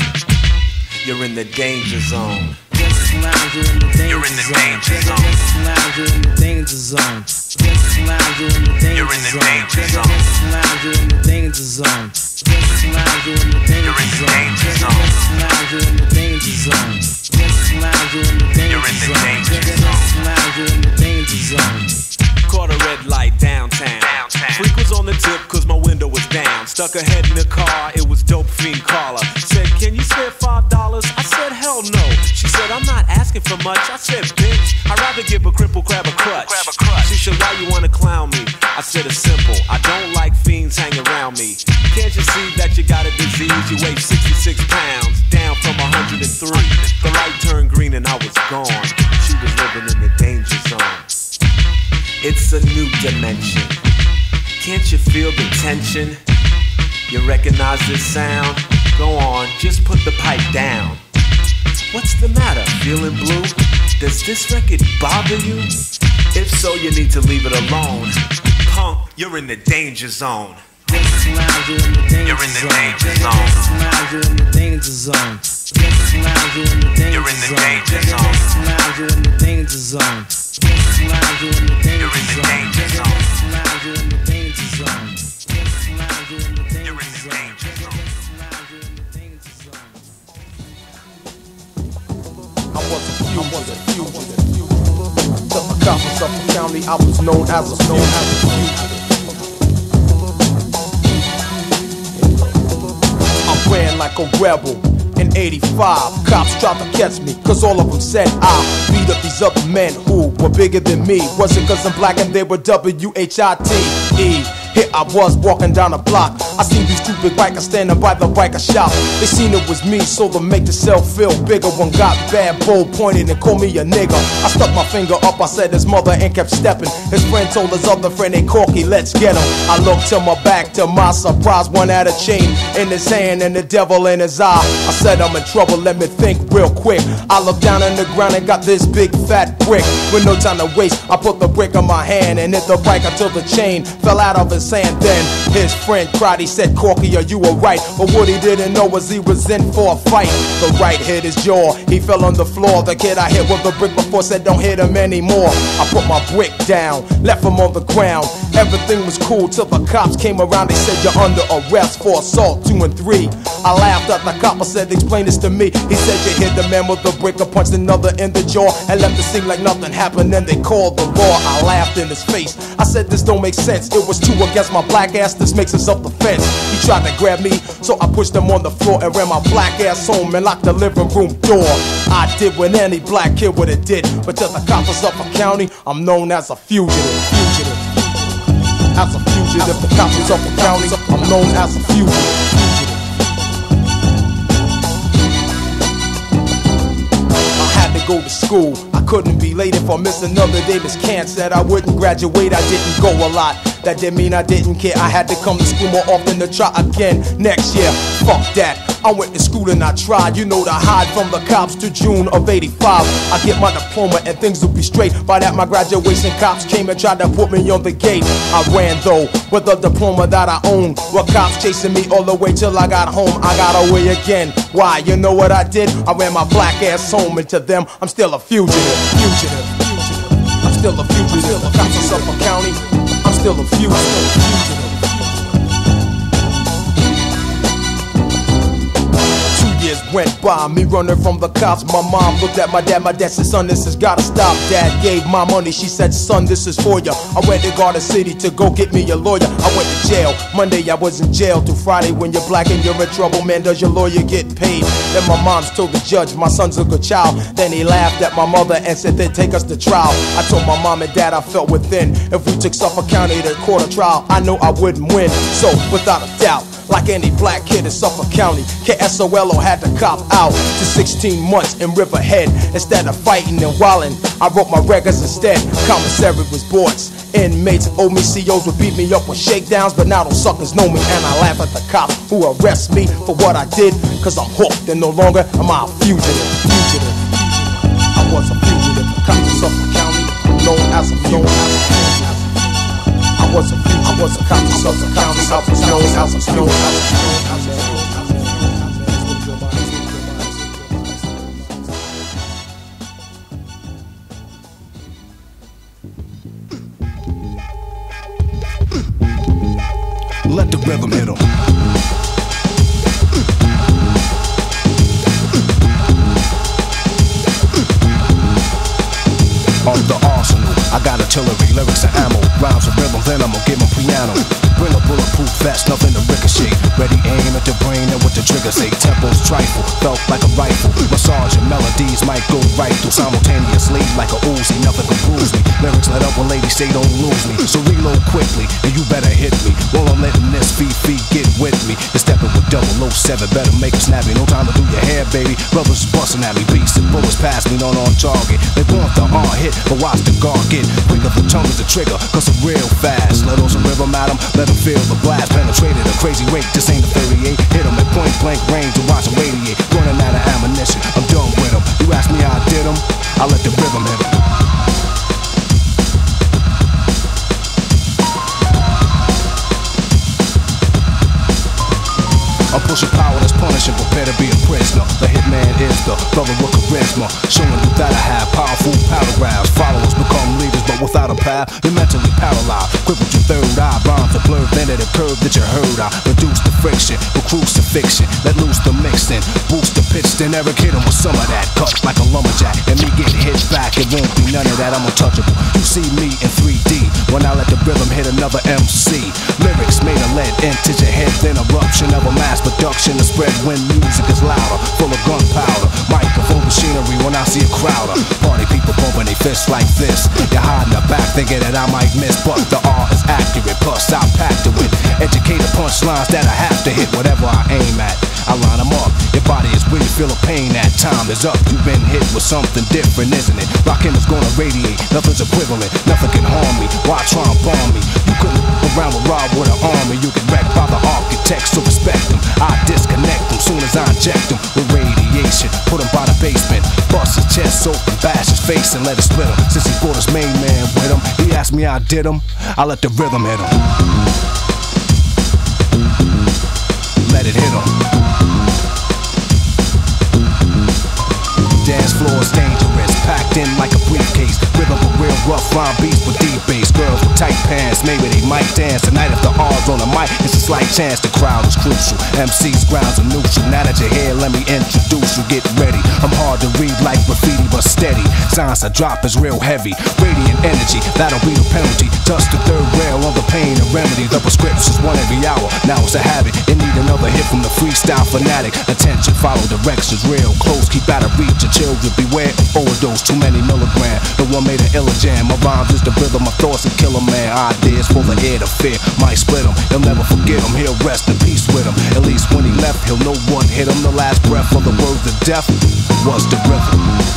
You're in the danger zone. Just lounge, you're in the danger You're in the danger zone. Just lounge, you're in the danger zone. Just lounge, you're in the danger zone. You're in the danger zone. Just lounge, you're in the danger zone. Just lounge, you're in the danger zone. Just lounge, you're in the danger zone. Just lounge, you're in the danger zone. Just lounge, you're in the danger zone. Caught a red light downtown. Freak was on the tip cause my window was down. Stuck her head in the car, it was Dope Fiend Caller. Said, can you spare five dollars? I said, hell no. She said, I'm not asking for much. I said, bitch, I'd rather give a cripple crab a crutch. She said, why you wanna clown me? I said, it's simple, I don't like fiends hanging around me. Can't you see that you got a disease? You weigh sixty-six pounds, down from one hundred three. The light turned green and I was gone. She was living in the danger zone. It's a new dimension. Can't you feel the tension? You recognize this sound? Go on, just put the pipe down. What's the matter, feeling blue? Does this record bother you? If so, you need to leave it alone. Punk, you're in the danger zone. Just lounge, you're in the danger zone. You're in the danger zone. Just lounge, you're in the danger zone. Just lounge, you're in the danger zone. Just lounge, you're in the danger zone. Just lounge, you're in the danger zone. Just lounge, you're in the danger zone. Just lounge, you're in the danger zone. You're in the danger zone. Just lounge, you're in the danger zone. I was a fugitive, fugitive. Till the cops in Suffolk County, I was known as a known as a fugitive. I ran like a rebel. In eighty-five, cops tried to catch me, cause all of them said I beat up these other men who were bigger than me. Was it cause I'm black and they were W H I T E? Here I was walking down the block. I seen these two big bikers standing by the biker shop. They seen it was me, so to make the cell feel bigger, one got bad, bold, pointed and called me a nigga. I stuck my finger up, I said his mother and kept stepping. His friend told his other friend, hey Corky, let's get him. I looked to my back, to my surprise, one had a chain in his hand and the devil in his eye. I said I'm in trouble, let me think real quick. I looked down on the ground and got this big fat brick. With no time to waste, I put the brick in my hand and hit the bike until the chain fell out of his hand. Then his friend cried, he said, Corky, are you alright? But what he didn't know was he was in for a fight. The right hit his jaw, he fell on the floor. The kid I hit with the brick before said don't hit him anymore. I put my brick down, left him on the ground. Everything was cool till the cops came around. They said you're under arrest for assault two and three. I laughed at the cop, I said explain this to me. He said you hit the man with the brick and punched another in the jaw and left the scene like nothing happened. Then they called the law. I laughed in his face, I said this don't make sense. It was two against my black ass, this makes us up the fence. He tried to grab me, so I pushed him on the floor and ran my black ass home and locked the living room door. I did what any black kid would have did, but to the cops of Suffolk County, I'm known as a fugitive. Fugitive. As a fugitive, the cops of Suffolk County, I'm known as a fugitive. Fugitive. I had to go to school, I couldn't be late. If I missed another day, Miss Kant said I wouldn't graduate. I didn't go a lot, that didn't mean I didn't care. I had to come to school more often to try again next year. Fuck that, I went to school and I tried, you know, to hide from the cops to June of eighty-five. I get my diploma and things will be straight. By that my graduation, cops came and tried to put me on the gate. I ran though, with a diploma that I own. With cops chasing me all the way till I got home. I got away again, why? You know what I did? I ran my black ass home, and to them, I'm still a fugitive. Fugitive, fugitive. I'm still a fugitive. The cops of Suffolk County, I'm still a fugitive. Two years went by, me running from the cops. My mom looked at my dad, my dad said, son, this has gotta stop. Dad gave my money, she said, son, this is for ya. I went to Garden City to go get me a lawyer. I went to jail, Monday I was in jail till Friday. When you're black and you're in trouble, man, does your lawyer get paid? Then my mom's told the judge, my son's a good child. Then he laughed at my mother and said, then take us to trial. I told my mom and dad I felt within, if we took Suffolk County to court of trial, I know I wouldn't win. So without a doubt, like any black kid in Suffolk County, K S O L O had to cop out to sixteen months in Riverhead. Instead of fighting and wilding, I wrote my records instead. Commissary was boards, inmates owed me, C Os would beat me up with shakedowns. But now those suckers know me and I laugh at the cops who arrest me for what I did. Cause I'm hooked and no longer am I a fugitive. Fugitive. I was a fugitive. Cops in Suffolk County, known as a known as a fugitive. I was a I was a cop in Suffolk County, I was known as a known as a Let the rhythm hit 'em. On the arsenal, I got artillery, lyrics and ammo. Rhymes with rhythm, then I'ma give 'em piano. Bring a bulletproof vest, nothing to ricochet. Ready aim at the brain and with the trigger say tempos trifle, felt like a rifle. Massage and melodies might go right through simultaneously like a Uzi, nothing can bruise me. Lyrics let up when ladies say don't lose me. So reload quickly and you better hit me. While I'm letting this feet get with me. You're stepping with double oh seven, better make it snappy. No time to do your hair, baby. Brothers busting at me, beats and bullets pass me, not on target. They want the R hit, but watch the guard get quicker. The tongue is the trigger, cause I'm real fast. Let those rhythm at 'em, let 'em feel the blast. Penetrated a crazy rate, this ain't a thirty-eight. Hit 'em at point blank range to watch 'em radiate. Running out of ammunition, I'm done with 'em. You ask me how I did 'em, I let the rhythm hit 'em. I'm pushing power that's punishing, prepare to be a prisoner. The hitman is the brother with charisma, showing you that I have powerful paragraphs. Followers become leaders, but without a path, you're mentally paralyzed. Crippled your third eye, rhymes are blurred, then at a curve that you heard. I reduce the friction, with crucifixion, let loose the mixing, boost the pitch, then Eric hit him with some of that. Cut like a lumberjack, and me get hit back, it won't be none of that, I'm untouchable. You see me in three D, when I let the rhythm hit another M C. Lyrics made a lead into your head, then eruption of a mass production to spread when music is louder, full of gunpowder. Microphone machinery when I see a crowder. Party people bumping their fists like this. You're hiding the back thinking that I might miss, but the R is accurate. Plus I packed it with educated punchlines that I have to hit whatever I aim at. I line them up. Your body is where you feel a pain. That time is up. You've been hit with something different, isn't it? Rockin' is gonna radiate. Nothing's equivalent. Nothing can harm me. Why try and bomb me? You couldn't around with Rob with an army. You get wrecked by the architects, so respect them. I disconnect them soon as I inject them with radiation. Put him by the basement. Bust his chest open, bash his face and let it split him. Since he brought his main man with him, he asked me how I did him. I let the rhythm hit him. Let it hit him. Dance floor is dangerous, packed in like a briefcase. Rhythm a real rough rhyme beats with deep bass. Girls with tight pants, maybe they might dance tonight. If the R's on the mic, it's a slight chance. The crowd is crucial. M C's grounds are neutral. Now that you're here, let me introduce you. Get ready. I'm hard to read like graffiti, but steady. Signs I drop is real heavy. Radiant energy, that'll be the penalty. Touch the third rail on the pain and remedy. The prescription's one every hour. Now it's a habit. You need another hit from the freestyle fanatic. Attention, follow directions real close. Keep out of reach. Children beware of overdose, too many milligram. The one made an illa jam. My rhymes is the rhythm, my thoughts and kill a man. Ideas for the air to fear, might split him. He'll never forget him, he'll rest in peace with him. At least when he left, he'll know what hit him. The last breath of the words of death was the rhythm.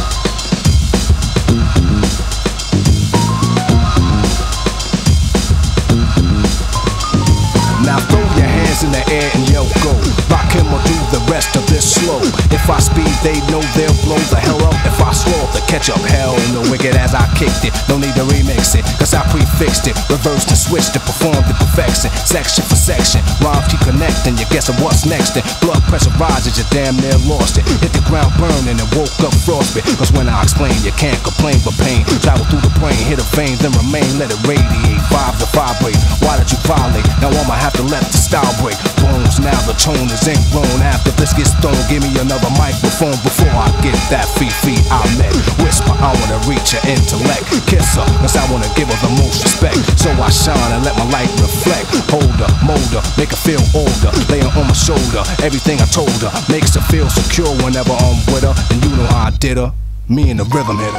Now throw your hands in the air and yo go. Rock him or do the rest of this slow. If I speed, they know they'll blow the hell up. If I slow up the catch up, hell no. Wicked as I kicked it, no need to remix it, cause I prefixed it. Reversed and switched to perform the perfection. Section for section, rhymes keep connecting. You're guessing what's next then. Blood pressure rises, you damn near lost it. Hit the ground burning and woke up frostbit. Cause when I explain, you can't complain but pain. Travel through the brain, hit a vein, then remain. Let it radiate, vibes to vibrate. Why did you violate? Now I'ma have to let the style break. Bones, now the tone is ingrown. After this gets thrown phone, give me another microphone before I get that Fifi I met. Whisper, I wanna reach her intellect. Kiss her, cause I wanna give her the most respect. So I shine and let my light reflect. Hold her, mold her, make her feel older. Lay her on my shoulder, everything I told her makes her feel secure whenever I'm with her. And you know how I did her, me and the rhythm hitter.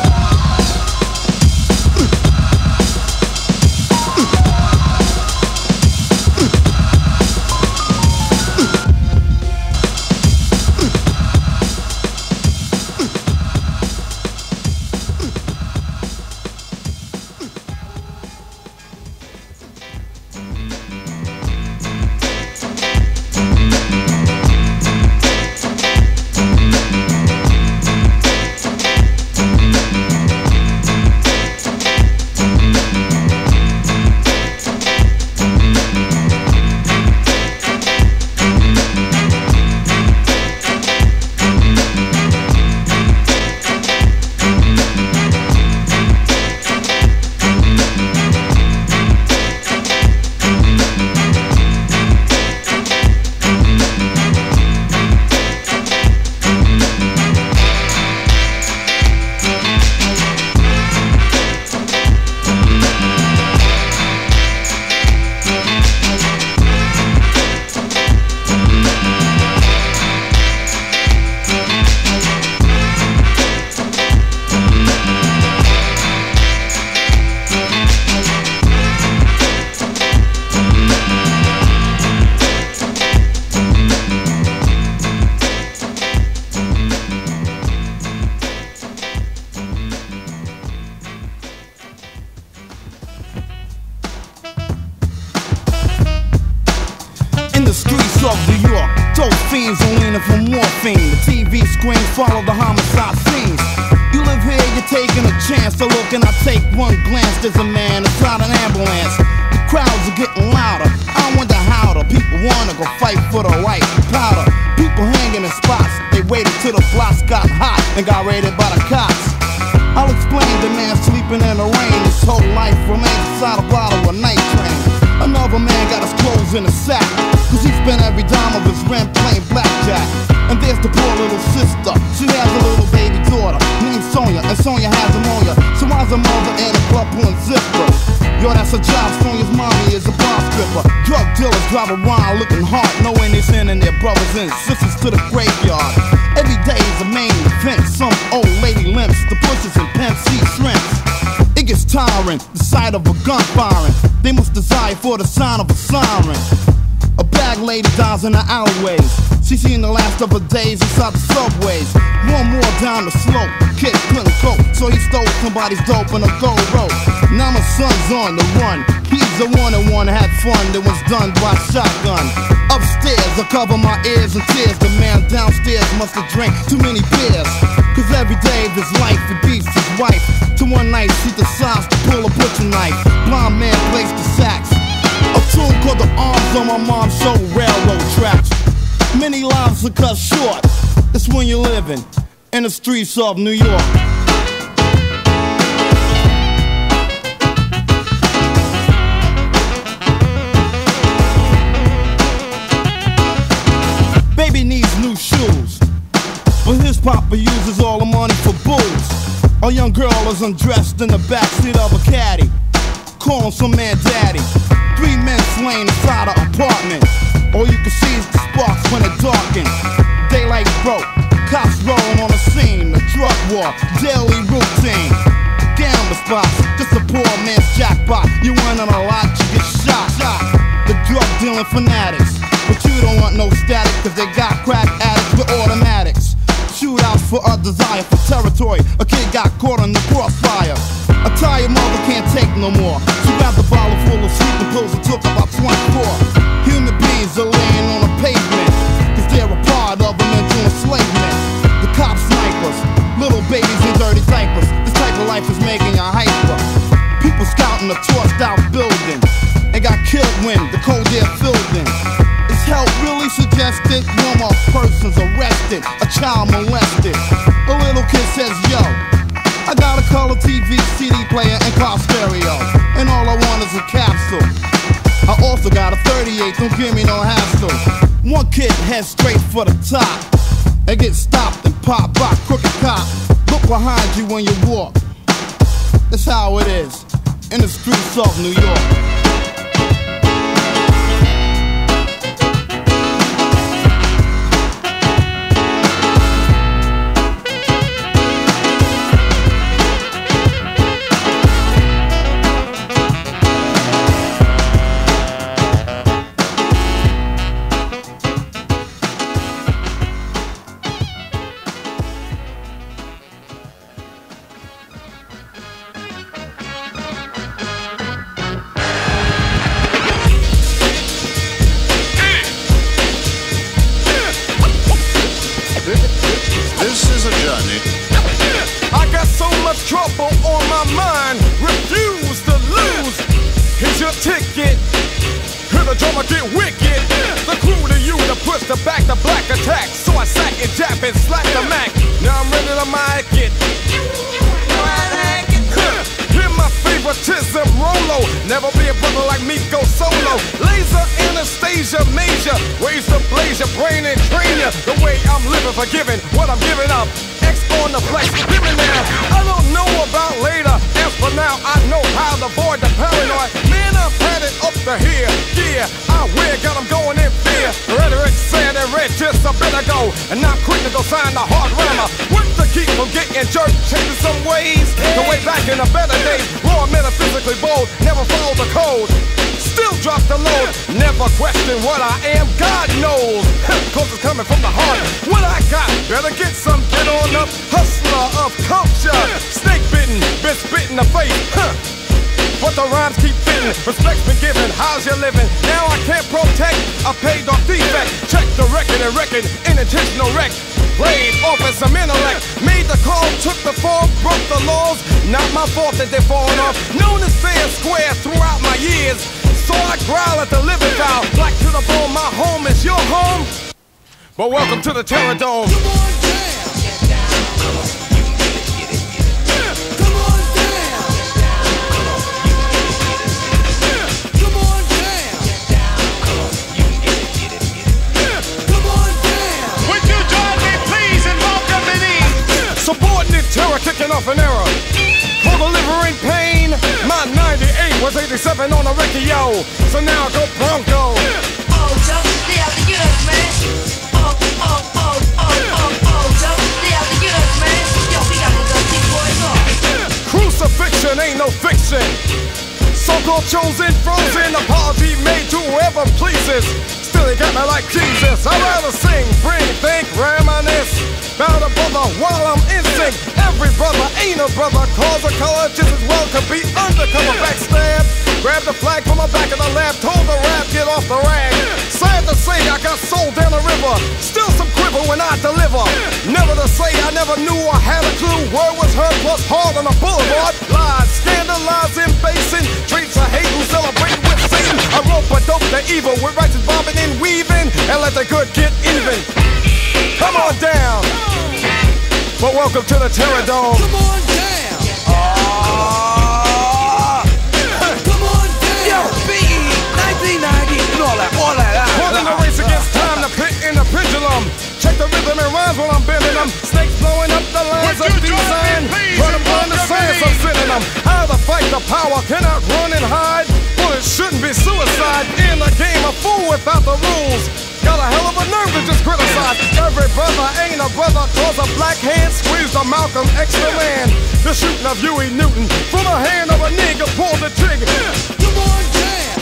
Follow the homicide scenes. You live here, you're taking a chance to look, and I take one glance. There's a man inside an ambulance. The crowds are getting louder. I wonder how the people wanna go fight for the right powder. People hanging in spots. They waited till the blocks got hot and got raided by the cops. I'll explain the man sleeping in the rain. His whole life remains inside a bottle of night train. Another man got his clothes in a sack, cause he spent every dime of his rent playing blackjack. And there's the poor little sister. She has a little baby daughter named Sonia, and Sonia has pneumonia. So why's a mother in a club pulling zipper? Yo, that's a job. Sonia's mommy is a bar stripper. Drug dealers drive around looking hard, knowing they're sending their brothers and sisters to the graveyard. Every day is a main event. Some old lady limps, the bushes and Pimp C shrimps. It gets tiring, the sight of a gun firing. They must desire for the sound of a siren. A bag lady dies in the alleyways. She seen the last of her days inside the subways. One more down the slope, the kid couldn't cope, so he stole somebody's dope in a gold rope. Now my son's on the run. He's the one that wanna have fun that was done by shotgun. Upstairs, I cover my ears and tears. The man downstairs must have drank too many beers. Cause every day of his life he beats his wife. To one night she decides to pull a butcher knife. Blind man plays the sax. A tune called The Arms on my mom's show, railroad tracks. Many lives are cut short. It's when you're living in the streets of New York. Baby needs new shoes, but his papa uses all the money for booze. A young girl is undressed in the backseat of a caddy, calling some man daddy. Three men slain inside an apartment. All you can see is the sparks when it darkens. Daylight broke, cops rolling on the scene. The drug war, daily routine. Gambling spots, just a poor man's jackpot. You win on a lot, you get shot. The drug dealing fanatics, but you don't want no static, cause they got crack addicts with automatics. Shootouts for a desire for territory. A kid got caught in the crossfire. A tired mother can't take no more. She grabbed a bottle full of sleeping pills and took about twenty-four. Human beings are laying on the pavement, cause they're a part of a mental enslavement. The cop snipers, little babies in dirty diapers. This type of life is making you hyper. People scouting a torched out building and got killed when the cold air filled in. Is help really suggested? One more person's arrested, a child molested. A little kid says, yo, I got a color T V, C D player, and car stereo, and all I want is a capsule. I also got a thirty-eight, don't give me no hassle. One kid heads straight for the top. and get stopped and popped by crooked cops. Look behind you when you walk. That's how it is in the streets of New York. Trouble on my mind, refuse to lose. Here's your ticket. Hear the drummer get wicked. The crew to you to push the back the black attack. So I sack and jab and slap the Mac. Now I'm ready to mic it. Hear my favoritism, Rolo. Never be a brother like me, go solo. Laser Anastasia Major. Ways to blaze your brain and train you. The way I'm living, forgiving what I'm giving up. X on the flex, give me now. I don't know about later. As for now, I know how to avoid the paranoid. Man, I've had it up to here. Yeah, I wear, got them going in fear. Rhetoric said and read just a bit ago. And I'm quick to go sign the hard rammer. Work to keep from getting jerked, changing some ways. The way back in the better days. Raw, metaphysically bold, never follow the code. Still drop the load, never question what I am, God knows. Cause it's coming from the heart. What I got, better get some, get on up. Hustler of culture, snake bitten, been spit in the face. Huh. But the rhymes keep fitting, respect's been given, how's you living? Now I can't protect a paid off defect. Check the record and record, intentional wreck. Played off as some intellect, made the call, took the fall, broke the laws. Not my fault that they're falling off. Known as fair and square throughout my years. So I growl at the living foul. Black to the bone, my home is your home. But welcome to the Terror Dome. Come on down. Get down. Come on, you can get it, get it, get it. Come on down. Get down. Come on, you can get it, get it. Come on down. Get down. Come on, you can get it, get it, get it. Come on down. Would you join me, please, and welcome me in? Subordinate terror kicking off an era. For delivering pain. My ninety-eight was eighty-seven on the record, yo. So now I go Bronco. Oh, Joe, they out the goods, man. Oh, oh, oh, oh, oh, oh, Joe, they out the goods, man. Yo, we got to go these boys off. Crucifixion ain't no fiction. So-called chosen, frozen, apology made to whoever pleases. Still, they got me like Jesus. I'd rather sing, bring, think, reminisce. About a brother while I'm in sync. Every brother ain't a brother. Cause a color just as well could be undercover. Backstab. Grab the flag from the back of the lab. Told the rap, get off the rag. Sad to say, I got sold down the river. Still some quiver when I deliver. Never to say I never knew I had a clue. Word was heard plus hard on the boulevard. Lies, scandalizing, basing. Treats of hate who celebrate with Satan. I rope a dope the evil with righteous bobbing and weaving. And let the good get even. Come on down. But welcome to the Terror Dome. Come on down. Uh, Come on down. Yo, B E, nineteen ninety, and all that, all that. Holding the race against time, the pit in the pendulum. Check the rhythm and rhymes while I'm bending them. Snakes blowing up the lines of design. Run upon the science of sending them. How to fight the power, cannot run and hide. Well, it shouldn't be suicide. In the game, a fool without the rules. Got a hell of a nerve to just criticize. Every brother ain't a brother. Cause a black hand squeezed a Malcolm X the man. The shooting of Huey Newton from the hand of a nigga pulled the trigger. Come on down.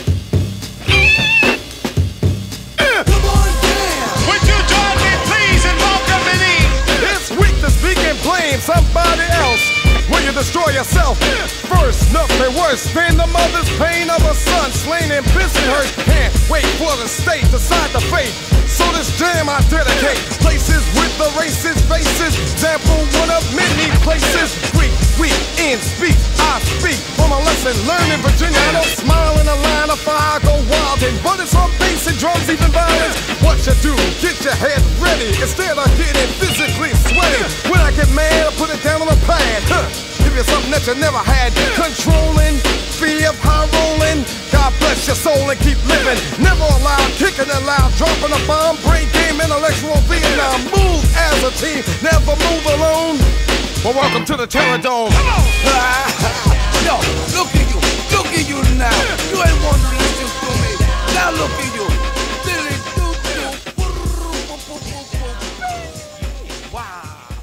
Come on down. Would you join me, please, and welcome me in? It's weak to speak and blame somebody else. Will you destroy yourself? First, nothing worse than the mother's pain of a son slain in Bensonhurst. Can't wait for the state to decide the fate. So this jam I dedicate. Places with the racist faces. Example one of many places. Greek, weak, in speech, I speak from a lesson learned in Virginia. I don't smile in a line of fire, I go wild and but it's on bass and drums, even violence. What you do, get your head ready instead of getting physically sweaty. When I get mad, I put it down on the pad. Huh. Give you something that you never had. Controlling, fear of high rolling. God bless your soul and keep living. Never allowed, kicking it loud, dropping a bomb, brain game, intellectual Vietnam. Move as a Well, welcome to the Terror Dome. Yo, look at you, look at you now. You ain't want to listen to me. Now look at you. Wow.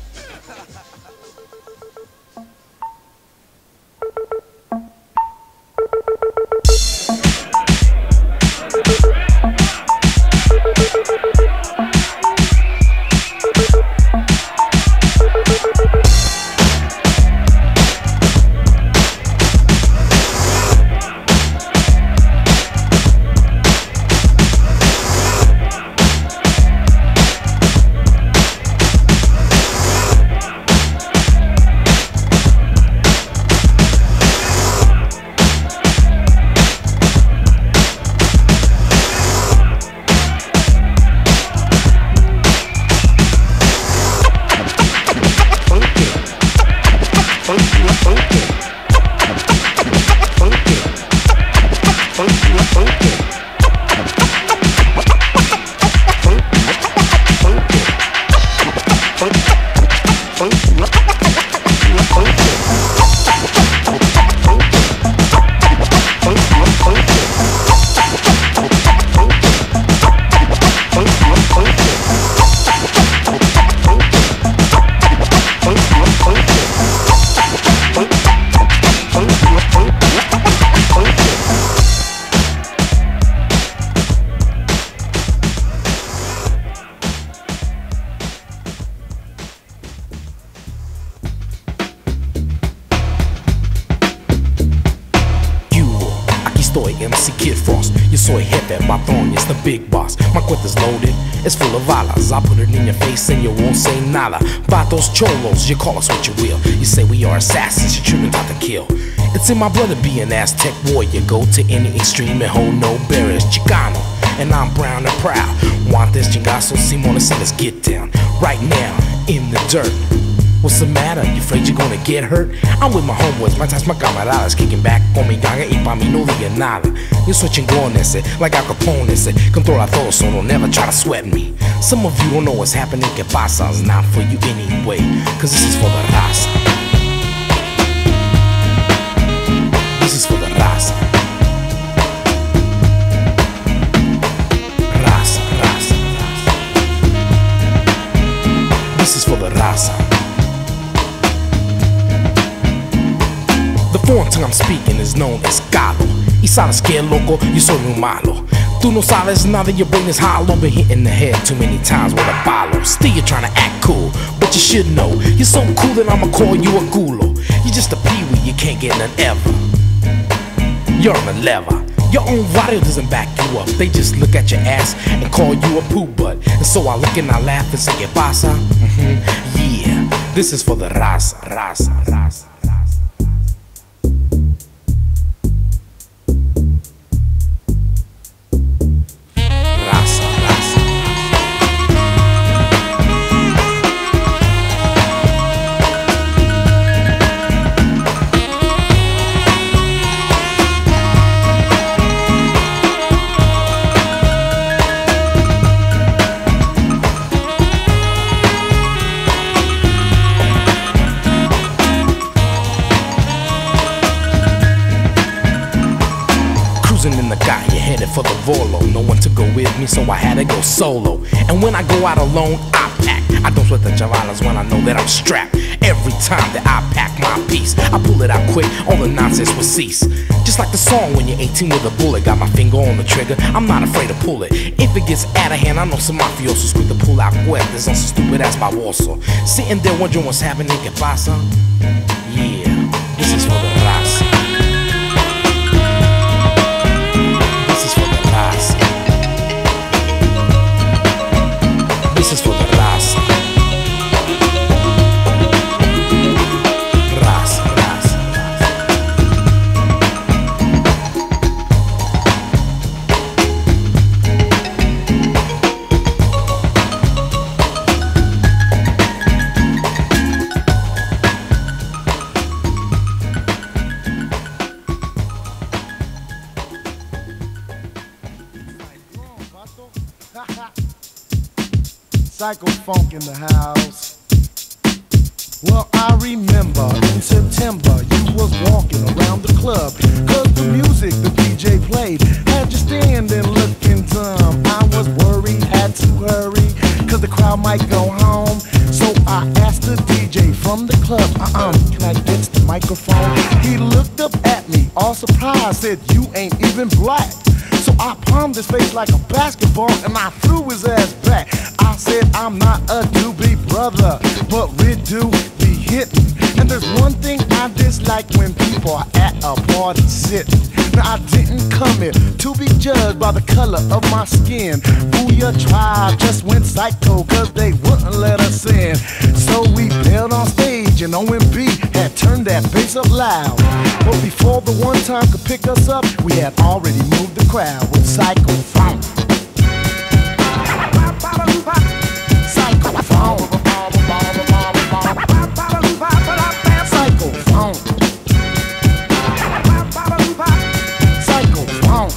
M C Kid Frost. Yo soy jefe, patrón, it's the big boss. My cuenta's loaded, it's full of balas. I put it in your face and you won't say nada. Vatos cholos, you call us what you will. You say we are assassins, you treat out to kill. It's in my blood to be an Aztec warrior. Go to any extreme and hold no barriers. Chicano, and I'm brown and proud. Want this chingazo, Simone, so let's get down. Right now, in the dirt. What's the matter? You afraid you're gonna get hurt? I'm with my homeboys, my ties, my camaradas, kicking back con mi ganga y pa' mí no diga nada. Yo soy chingón ese, like Al Capone ese. Controla todo, so don't never try to sweat me. Some of you don't know what's happening, que pasa? It's not for you anyway, cause this is for the raza. This is for the raza. Raza, raza, raza. This is for the raza. The foreign tongue I'm speaking is known as Galo. Y sabes que loco, yo soy un malo. Tú no sabes nada, your brain is hollow. Been hit in the head too many times with a follow. Still you're trying to act cool, but you should know you're so cool that I'ma call you a gulo. You're just a peewee, you can't get none ever. You're on the lever. Your own radio doesn't back you up. They just look at your ass and call you a poo butt. And so I look and I laugh and say, ¿Qué pasa? Mm-hmm. Yeah, this is for the raza, raza, raza. For the Volo, no one to go with me, so I had to go solo. And when I go out alone, I pack. I don't sweat the javalas when I know that I'm strapped. Every time that I pack my piece, I pull it out quick, all the nonsense will cease. Just like the song when you're eighteen with a bullet. Got my finger on the trigger, I'm not afraid to pull it. If it gets out of hand, I know some mafiosos quick to pull out cuerdas on some stupid ass baboso. Sitting there wondering what's happening, ¿Qué pasa? Yeah, this is for the raza. This is for the raza. Raza, raza, Psycho Funk in the house. Well, I remember in September you was walking around the club, cause the music the D J played had you standing looking dumb. I was worried, had to hurry, cause the crowd might go home. So I asked the D J from the club, uh-uh, can I get the microphone? He looked up at me, all surprised, said, you ain't even black. So I palmed his face like a basketball and I threw his ass back. I said, I'm not a doobie brother, but we do be hitting. And there's one thing I dislike when people are at a party sitting. Now I didn't come here to be judged by the color of my skin. Booyah Tribe just went psycho cause they wouldn't let us in. So we bailed on stage and O M B had turned that bass up loud. But before the one time could pick us up, we had already moved the crowd with Psycho Funk. Psycho Funk. Psycho Funk. Psycho Funk.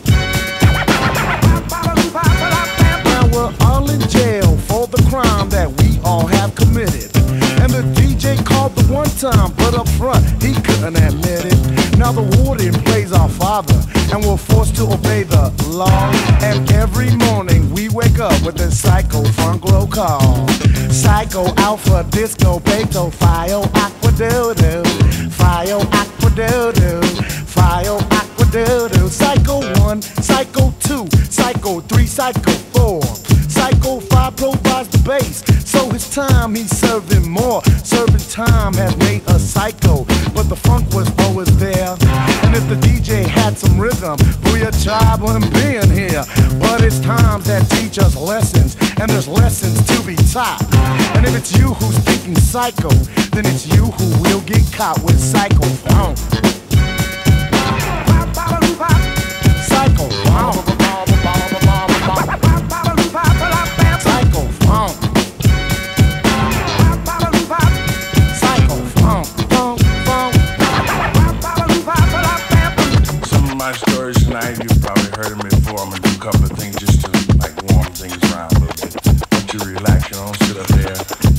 Now we're all in jail for the crime that we all have committed. And the D J called the one time, but up front he couldn't admit it. Now the warden plays our father, and we're forced to obey the law. And every morning we wake up with this Psycho Funk roll call. Psycho Alpha Disco Beto Fio Aqua Doodoo, Fio Aqua Doodoo, Fio Aqua Doodoo. Psycho one, Psycho two, Psycho three, Psycho four. Psycho five provides the bass, so it's time he's serving more. Serving time has made us psycho, but the funk was always there. And if the D J had some rhythm, Booyah Tribe wouldn't be in here. But it's times that teach us lessons, and there's lessons to be taught. And if it's you who's thinking psycho, then it's you who will get caught with Psycho Funk. Psycho Funk. Psycho Funk. Psycho Funk. Funk, funk. Some of my stories tonight, you've probably heard them before. I'm gonna do a couple of things just to like warm things around a little bit. Let you relax, you don't sit up there.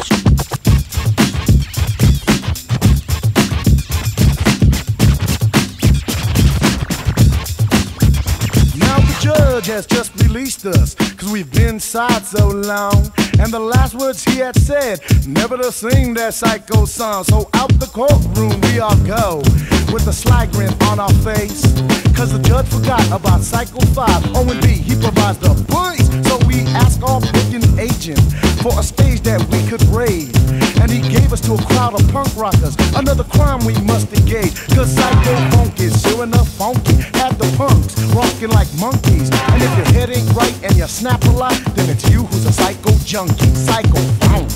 Judge has just released us, cause we've been inside so long. And the last words he had said, never to sing that psycho song. So out the courtroom we all go, with a sly grin on our face, cause the judge forgot about Psycho five. O and B, he provides the voice. So we asked our booking agent for a stage that we could raid, and he gave us to a crowd of punk rockers. Another crime we must engage, cause Psycho Funk is sure enough funky. Had the punks rocking like monkeys. And if your head ain't right and you snap a lot, then it's you who's a psycho junkie. Psycho Funk.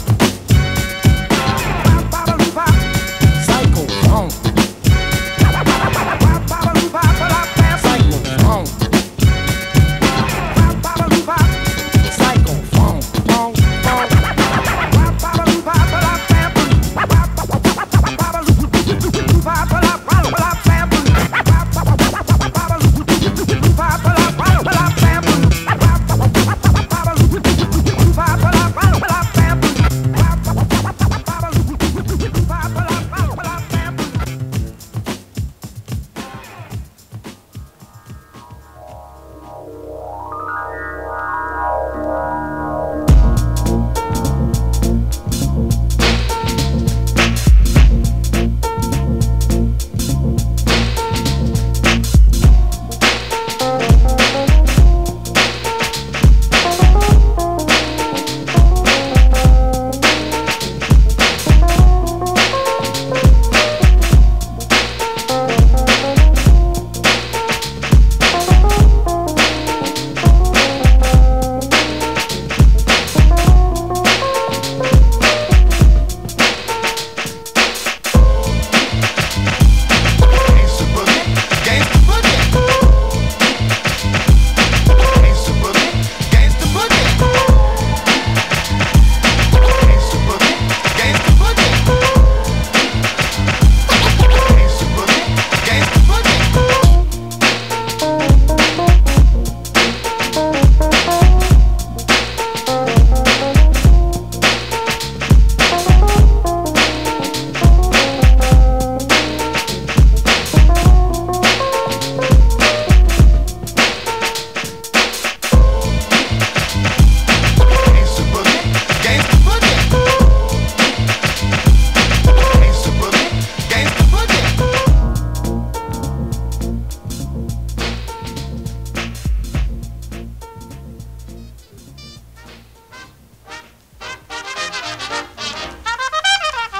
Psycho Funk. Psycho Funk. Psycho Funk. Funk, funk.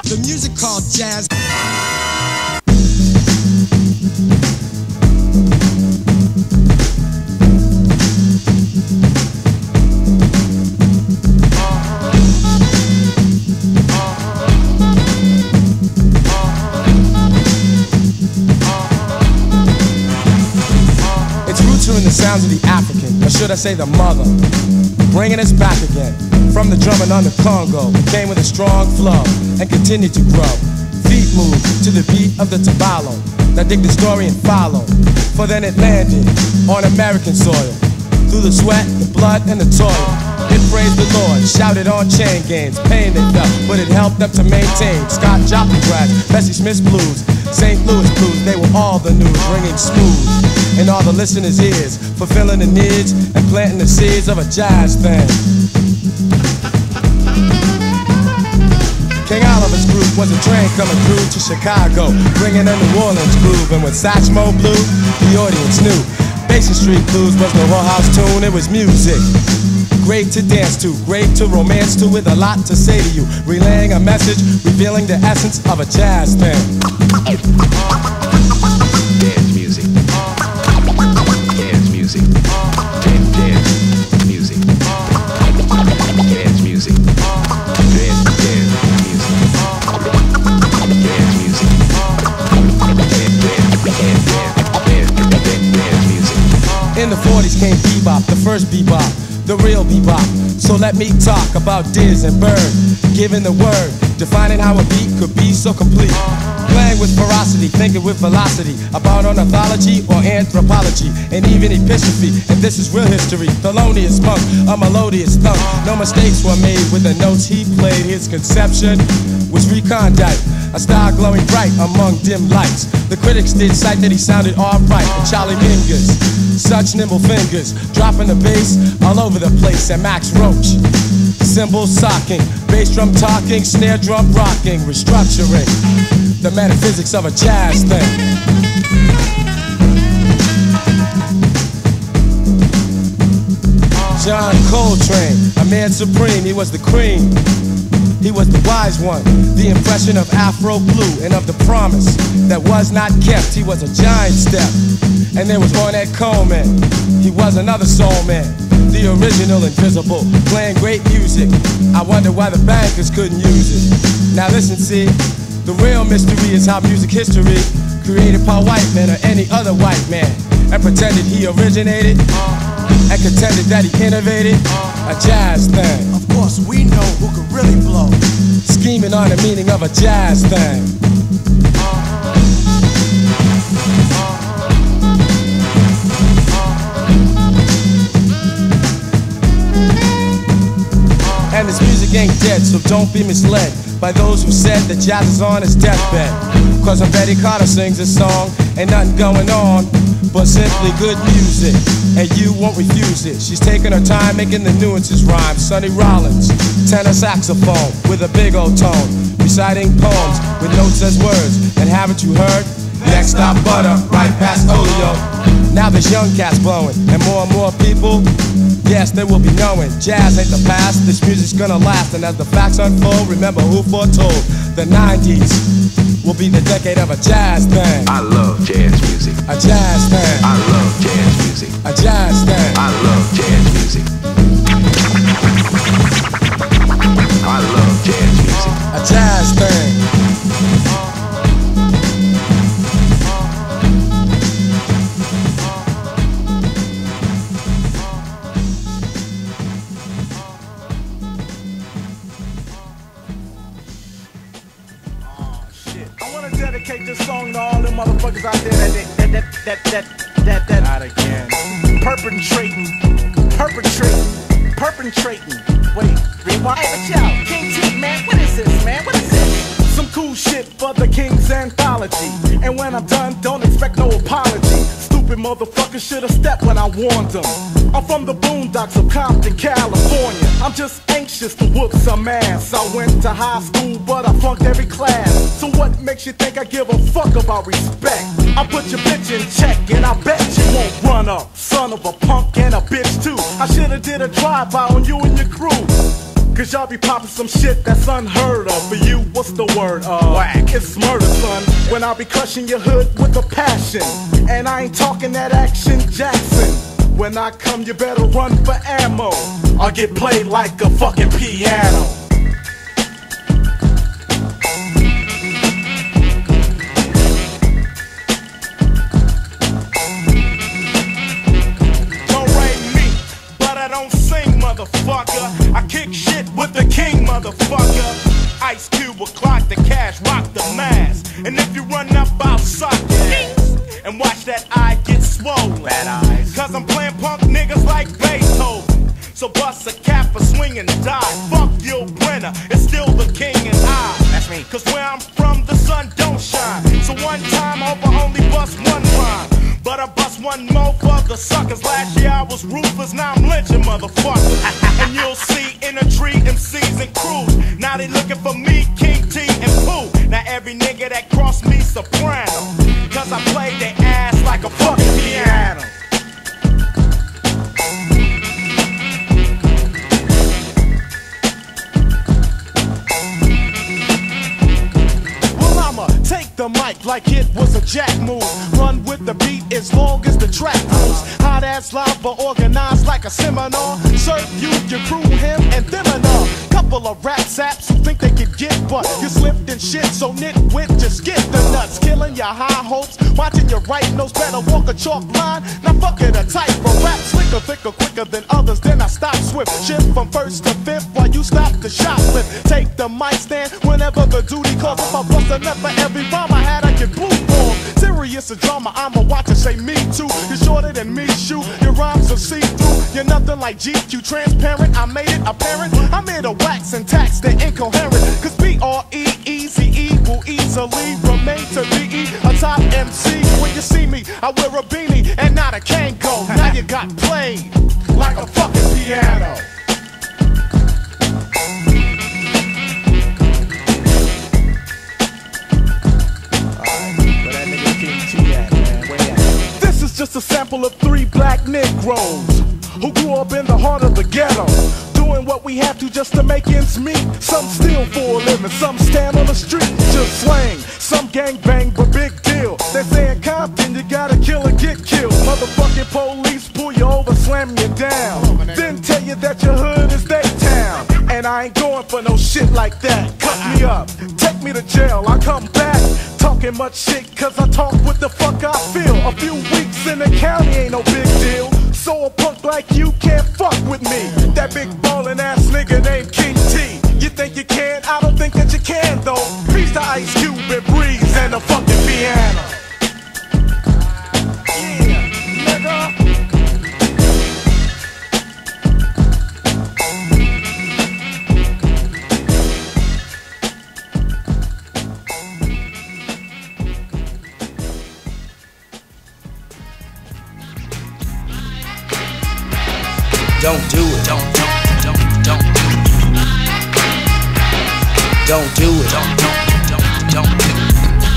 The music called jazz. In the sounds of the African, or should I say the mother, bringing us back again from the drumming on the Congo. Came with a strong flow and continued to grow. Feet move to the beat of the tabalo. Now dig the story and follow, for then it landed on American soil. Through the sweat, the blood, and the toil, it praised the Lord, shouted on chain gangs. Pain they felt, but it helped them to maintain. Scott Joplin grads, Bessie Smith's blues, Saint Louis blues, they were all the news, ringing smooth in all the listeners' ears, fulfilling the needs and planting the seeds of a jazz band. King Oliver's group was a train coming through to Chicago, bringing a New Orleans groove, and when Satchmo blew, the audience knew. Basin Street Blues was no whorehouse tune, it was music. Great to dance to, great to romance to, with a lot to say to you, relaying a message, revealing the essence of a jazz band. Dance music. Dance music. Dance music. Dance music. Dance, dance music. Dance music. Dance music. In the forties came bebop, the first bebop, the real bebop. So let me talk about Diz and Bird, giving the word, defining how a beat could be so complete. Playing with ferocity, thinking with velocity, about ornithology or anthropology, and even epistrophe. And this is real history, Thelonious Monk, a melodious thunk. No mistakes were made with the notes he played. His conception was recondite, a star glowing bright among dim lights. The critics did cite that he sounded alright. And Charlie Mingus, such nimble fingers, dropping the bass all over the place. And Max Roach, cymbals socking, bass drum talking, snare drum rocking, restructuring the metaphysics of a jazz thing. John Coltrane, a man supreme, he was the cream. He was the wise one, the impression of Afro blue and of the promise that was not kept. He was a giant step. And there was Ornette Coleman, he was another soul man, the original Invisible, playing great music. I wonder why the bankers couldn't use it. Now listen, see, the real mystery is how music history created by white men or any other white man, and pretended he originated and contended that he innovated a jazz thing. Of course, we know who could really blow. Scheming on the meaning of a jazz thing. And this music ain't dead, so don't be misled by those who said that jazz is on his deathbed. Cause when Betty Carter sings a song, ain't nothing going on but simply good music, and you won't refuse it. She's taking her time making the nuances rhyme. Sonny Rollins, tenor saxophone with a big old tone, reciting poems with notes as words. And haven't you heard? Next stop Butter, right past Olio. Now there's young cats blowing, and more and more people, yes, they will be knowing jazz ain't the past, this music's gonna last. And as the facts unfold, remember who foretold the nineties will be the decade of a jazz thing. I love jazz music. A jazz thing. I love jazz music. A jazz thing. I love jazz music. I love jazz music. A jazz thing. Dedicate this song to all them motherfuckers out there that that that that that that that not again perpetrating, perpetrating, perpetrating. Wait, rewind. Hey, y'all, King T, man, what is this, man? What is this? Some cool shit for the King's Anthology. And when I'm done, don't expect no apology. Stupid motherfuckers should've stepped when I warned them. I'm from the boondocks of Compton, California. I'm just anxious to whoop some ass. I went to high school, but I flunked every class. So what makes you think I give a fuck about respect? I put your bitch in check, and I bet you won't run up. Son of a punk and a bitch too. I should've did a drive-by on you and your crew. Cause y'all be popping some shit that's unheard of. For you, what's the word? Uh, Whack. It's murder, son. When I be crushing your hood with a passion. And I ain't talking that Action Jackson. When I come, you better run for ammo. I'll get played like a fucking piano. Motherfucker, I kick shit with the king, motherfucker. Ice Cube will clock the cash, rock the mask. And if you run up, I'll suck it. And watch that eye get swollen. Bad eyes. Cause I'm playing punk niggas like Beethoven. So bust a cap for swing and die. Fuck Gil Brenner, it's still the king and I. That's me. Cause where I'm from, the sun don't shine. So one time, I hope I only bust one rhyme. But I bust one more for the suckers. Last year I was ruthless, now I'm lynching motherfuckers. And you'll see in a tree M Cs and crews. Now they looking for me, King T and Pooh. Now every nigga that crossed me soprano. Cause I played their ass like a fucking piano. Take the mic like it was a jack move. Run with the beat as long as the track moves. Hot ass lava organized like a seminar. Serve you, your crew, him, and them and all. Couple of rap saps who think they could get, but you slipped and shit, so nitwit, just get the nuts. Killing your high hopes, watching your right nose, better walk a chalk line. Now fuck it, a type of rap slicker, thicker, quicker than others, then I stop swift. Shift from first to fifth while you stop the shoplift. Take the mic stand whenever the duty calls. If I bust a nut for every rhyme I had, I get blue for. Serious as drama, I'ma watch and say me too. You're shorter than me, shoot, your rhymes are see-through. You're nothing like G Q, transparent, I made it apparent. I'm here to wax and tax the incoherent. Cause B R E, easy E will easily remain to be a top M C. When you see me, I wear a beanie and not a Kango. Now you got played like a fucking piano. This is just a sample of three black Negroes who grew up in the heart of the ghetto, doing what we have to just to make ends meet. Some steal for a living, some stand on the street, just slang. Some gang bang, but big deal. They say in Compton you gotta kill or get killed. Motherfucking police pull you over, slam you down, then tell you that your hood is their town. And I ain't going for no shit like that. Cut me up, take me to jail, I come back talking much shit cause I talk what the fuck I feel. A few weeks in the county ain't no big deal. So a punk like you can't fuck with me. That big ballin' ass nigga named King T. You think you can? I don't think that you can though. Peace to Ice Cube and Breeze and the fucking piano. Yeah, nigga. Don't do it. Don't, don't, don't, don't. Don't do it. Don't, don't, don't, don't do it.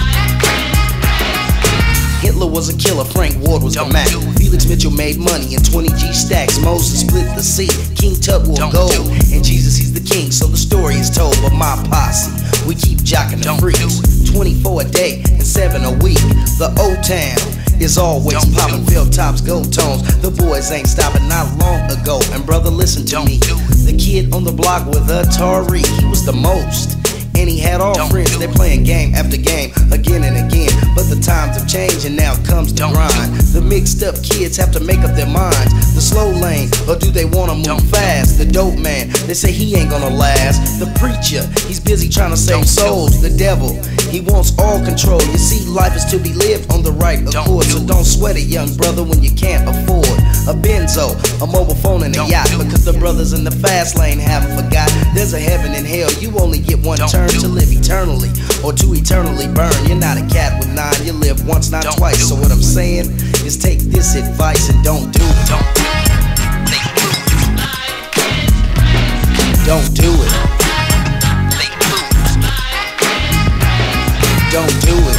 Hitler was a killer, Frank Ward was the Mac. Felix Mitchell made money in twenty G stacks. Moses split the sea, King Tut wore gold, and Jesus he's the king. So the story is told, but my posse, we keep jocking the freaks. twenty-four a day and seven a week. The O-Town is always poppin', fill tops, gold tones. The boys ain't stopping not long ago. And brother, listen to me. The kid on the block with Atari, he was the most. And he had all friends, they playing game after game, again and again. But the times have changed and now comes the grind. The mixed up kids have to make up their minds. The slow lane, or do they wanna move fast? The dope man, they say he ain't gonna last. The preacher, he's busy trying to save souls. The devil, he wants all control. You see, life is to be lived on the right accord. So don't sweat it, young brother, when you can't afford a Benzo, a mobile phone, and a yacht. Because the brothers in the fast lane haven't forgot there's a heaven and hell. You only get one turn to live eternally, or to eternally burn. You're not a cat with nine, you live once, not twice. So what I'm saying is take this advice and don't do it. Don't do it. Don't do it.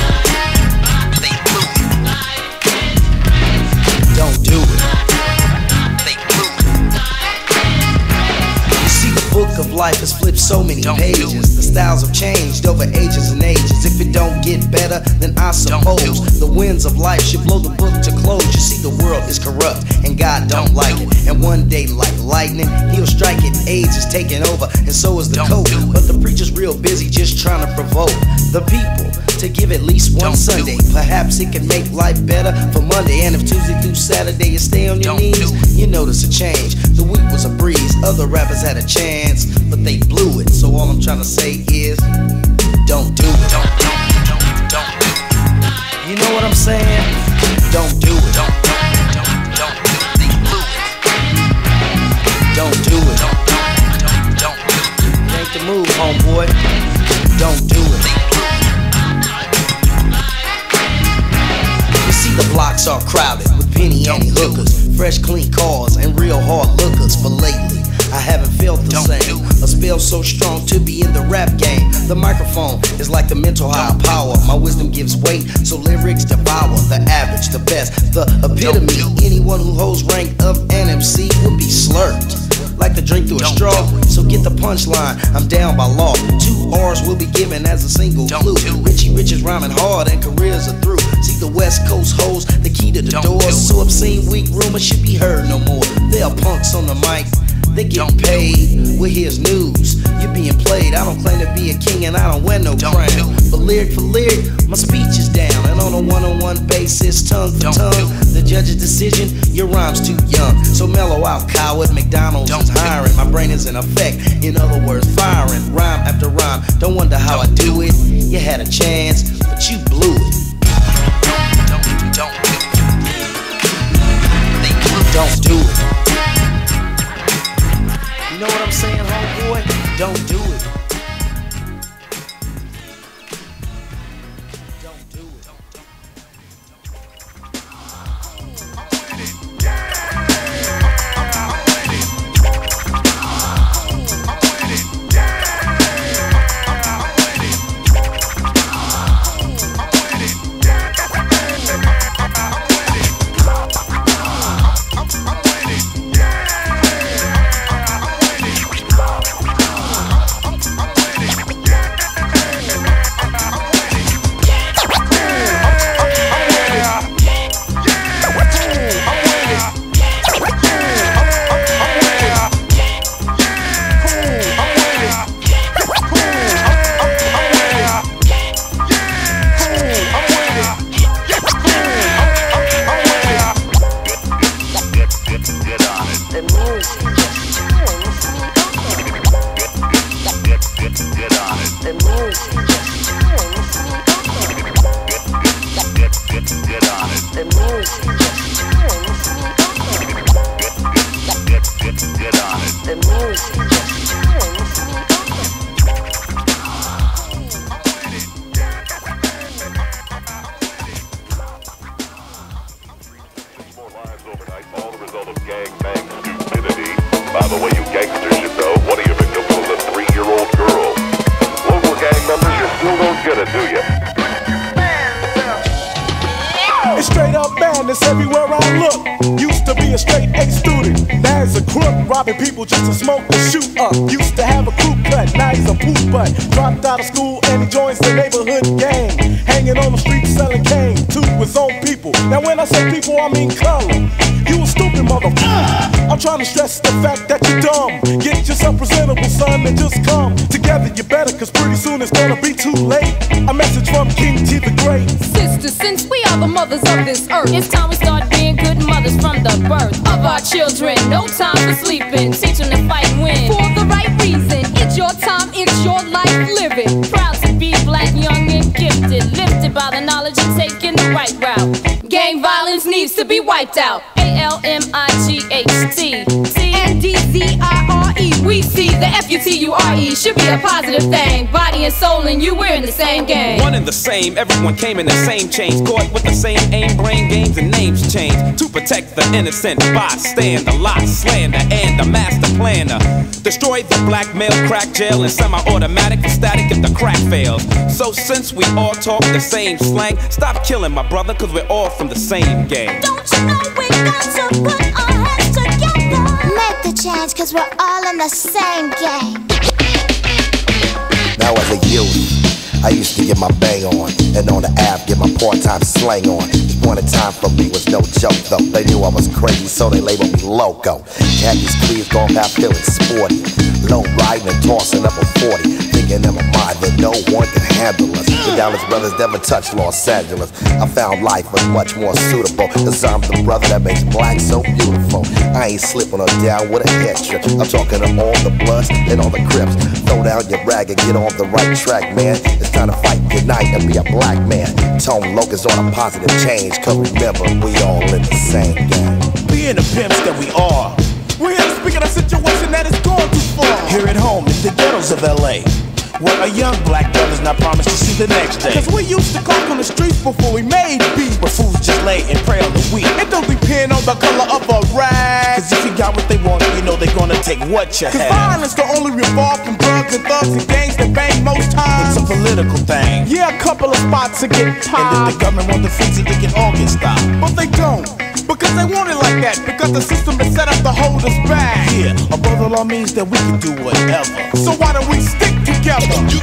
Don't do it. You see, the book of life flipped so many pages. The styles have changed over ages and ages. If it don't get better, then I suppose the winds of life should blow the book to close. You see, the world is corrupt and God don't like it. And one day, like lightning, he'll strike it. AIDS is taking over, and so is the coke. But the preacher's real busy just trying to provoke the people to give at least one Sunday. Perhaps it can make life better for Monday. And if Tuesday through Saturday you stay on your knees, you notice a change. The week was a breeze. Other rappers had a chance, but they blew it. So all I'm trying to say is, don't do it. Don't, don't, don't, don't. You know what I'm saying? Don't do it. Don't, don't, don't, don't. They blew it. Don't do it. Don't, don't, don't, don't. It ain't the move, homeboy. Don't do it. You see, the blocks are crowded with penny ante hookers, fresh, clean cars, and real hard lookers. But lately, I haven't felt the same. A spell so strong to be in the rap game. The microphone is like the mental high power. My wisdom gives weight, so lyrics devour the average, the best, the epitome. Anyone who holds rank of an M C would be slurped like to drink through a straw. So get the punchline, I'm down by law. Two R's will be given as a single clue. Richie Rich is rhyming hard and careers are through. See, the West Coast holds the key to the doors. So obscene, weak rumors should be heard no more. They are punks on the mic, they get paid. Well, here's news, you're being played. I don't claim to be a king and I don't wear no crown, but lyric for lyric, my speech is down. And on a one-on-one basis, tongue for tongue, the judge's decision, your rhyme's too young. So mellow out, coward, McDonald's is hiring. My brain is in effect, in other words, firing rhyme after rhyme. Don't wonder how I do it. You had a chance, but you blew it. Don't, don't, don't, don't do it. You know what I'm saying, homeboy? Don't do it. Don't do it. Robbing people just to smoke and shoot up. Used to have a crew cut, now he's a poop butt. Dropped out of school and he joins the neighborhood gang. Hanging on the street selling cane to his own people. Now when I say people, I mean color. You a stupid motherfucker. I'm trying to stress the fact that you're dumb. Get yourself presentable, son, and just come together. You better, cause pretty soon it's gonna be too late. A message from King T the Great. Sisters, since we are the mothers of this earth, it's time we start being good mothers from the birth of our children. No time for sleeping, teach them to fight and win for the right reason. It's your time, it's your life, live it. Proud to be black, young and gifted, lifted by the knowledge of taking the right route. Gang violence needs to be wiped out. A L M I G H T C N D Z I R E. We see the F U T U R E should be a positive thing. Body and soul and you, we're in the same game. One and the same, everyone came in the same chains. Caught with the same aim, brain games and names changed. To protect the innocent bystander, lot slander and the master planner. Destroy the black male crack jail and semi-automatic and static if the crack fails. So since we all talk the same slang, stop killing my brother cause we're all from the same gang. Don't you know we got to put our heads together? Make the change cause we're all in the same game. youth, I used to get my bang on, and on the app get my part-time slang on. This point in time for me was no joke though. They knew I was crazy, so they labeled me loco. Khakis squeezed off, half feeling sporty, low riding and tossing up a forty, thinking in my mind that no one can handle us. The Dallas brothers never touched Los Angeles. I found life was much more suitable, cause I'm the brother that makes black so beautiful. I ain't slipping her down with a head trip. I'm talking to all the Bloods and all the Crips. Throw down your rag and get on the right track, man. It's time to fight, unite, and be a black man. Tone Locust on a positive change, cause remember, we all in the same game. Being the pimps that we are, we're here to speak of a situation that has gone too far. Here at home, in the ghettos of L A, where a young black brother's not promised to see the next day. Cause we used to coke on the streets before we made beat, where fools just lay and pray on the weak. It don't depend on the color of a rag, cause if you got what they want, you know they're gonna take what you have. Cause violence don't only revolve from drugs and thugs and gangs that bang most times. It's a political thing. Yeah, a couple of spots to get popped, and if the government want to fix it, they can all get stopped. But they don't, because they want it like that, because the system is set up to hold us back. Yeah, a brother law means that we can do whatever. So why don't we stick together?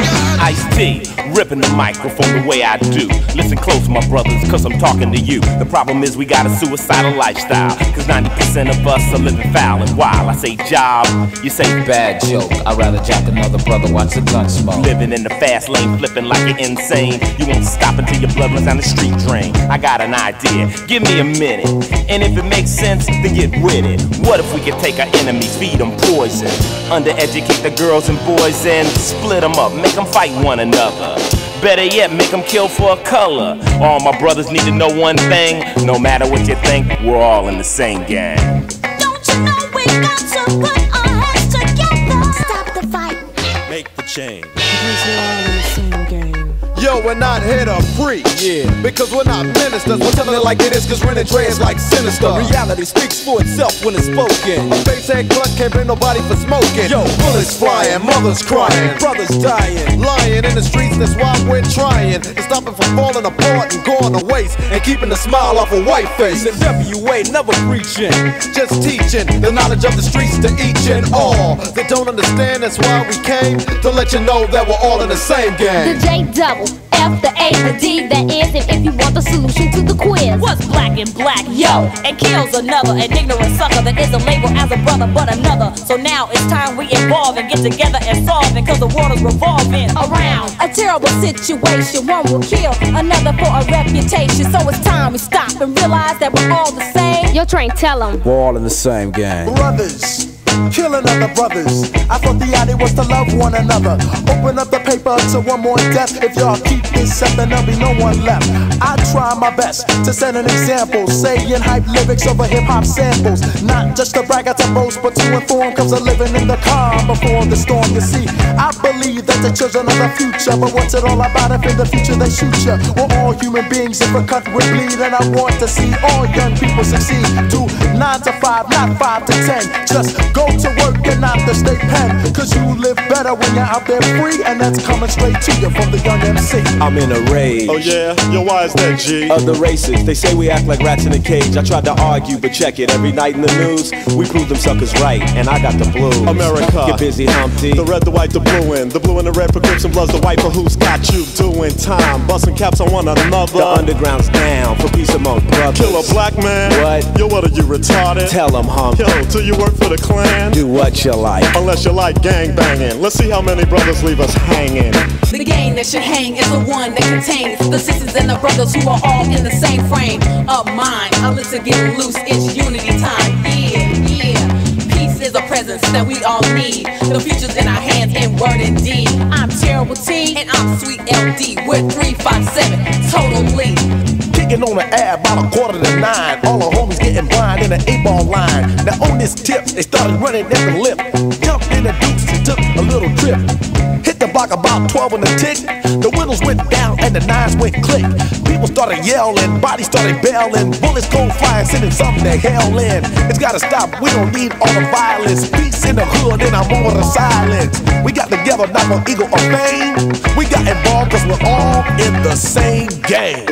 Ice-T, ripping the microphone the way I do. Listen close, my brothers, cause I'm talking to you. The problem is we got a suicidal lifestyle, cause ninety percent of us are living foul and wild. I say job, you say bad joke. I'd rather jack another brother watch the gun smoke. Living in the fast lane, flipping like you're insane. You won't stop until your blood runs down the street drain. I got an idea, give me a minute, and if it makes sense, then get with it. What if we could take our enemies, feed them poison, undereducate the girls and boys and split them up, make them fight one another. Better yet, make them kill for a color. All my brothers need to know one thing, no matter what you think, we're all in the same gang. Don't you know we got to put our heads together? Stop the fight. Make the change. Because we're all in the same game. Yo, we're not here to preach, yeah, because we're not ministers. We're telling it like it is, cause Ren and Dre is like sinister. Reality speaks for itself when it's spoken. A face head clutch can't blame nobody for smoking. Yo, bullets flying, mothers crying, brothers dying, lying in the streets, that's why we're trying to stop it from falling apart and going to waste, and keeping the smile off a white face. And W A never preaching, just teaching the knowledge of the streets to each and all that don't understand. That's why we came to let you know that we're all in the same game. The J double, F, the A, the D, that is it if you want the solution to the quiz. What's black and black, yo, and kills another, an ignorant sucker that isn't labeled as a brother but another. So now it's time we evolve and get together and solve it, cause the world is revolving around a terrible situation. One will kill another for a reputation. So it's time we stop and realize that we're all the same. Yo, Train, tell them we're all in the same gang. Brothers killing other brothers. I thought the idea was to love one another. Open up the paper to one more death. If y'all keep this up, then there'll be no one left. I try my best to set an example, saying hype lyrics over hip-hop samples. Not just to brag or to boast, but to inform, cause I'm living in the calm before the storm. You see, I believe that the children are the future, but what's it all about if in the future they shoot ya? We're all human beings, if a cut would bleed, and I want to see all young people succeed. Do nine to five, not five to ten. Just go to work and not the state pen, cause you live better when you're out there free, and that's coming straight to you from the young M C. I'm in a rage. Oh yeah? Yo, why is that, G? Other races, they say we act like rats in a cage. I tried to argue, but check it, every night in the news, we prove them suckers right, and I got the blues. America, get busy, Humpty. The red, the white, the blue, and the blue and the red for Crips and Bloods, the white for who's got you doing time, busting caps on one another. The underground's down for peace among brothers. Kill a black man? What? Yo, what are you, retarded? Tell them, Humpty. Yo, do you work for the Klan? Do what you like. Unless you like gang banging. Let's see how many brothers leave us hanging. The gang that should hang is the one that contains the sisters and the brothers who are all in the same frame of mind. I'm to get loose, it's unity time. Yeah, yeah. Peace is a presence that we all need. The future's in our hands in word and deed. I'm Terrible T and I'm Sweet L D. We're three five seven, totally. Kicking on the air about a quarter to nine. All the homies getting blind in an eight-ball line. Now on this tip, they started running at the lip. Jumped in the deuce and took a little trip. Hit the block about twelve in the tick. The windows went down and the nines went click. People started yelling, bodies started bailing. Bullets go flying, sending something to hell in. It's gotta stop, we don't need all the violence. Peace in the hood and I'm over the silence. We got together not for ego or fame. We got involved cause we're all in the same game.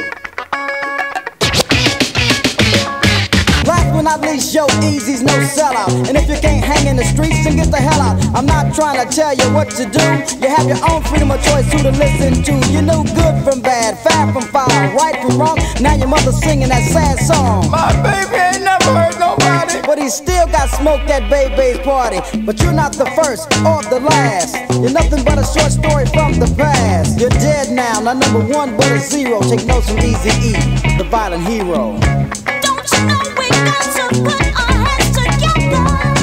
Last but not least, yo, Easy's no sellout. And if you can't hang in the streets, then get the hell out. I'm not trying to tell you what to do. You have your own freedom of choice who to listen to. You know good from bad, fat from foul, right from wrong. Now your mother's singing that sad song. My baby ain't never hurt nobody, but he still got smoked at Baby's party. But you're not the first or the last. You're nothing but a short story from the past. You're dead now, not number one but a zero. Take notes from Eazy-E, the violent hero. Don't you know we got to put our heads together?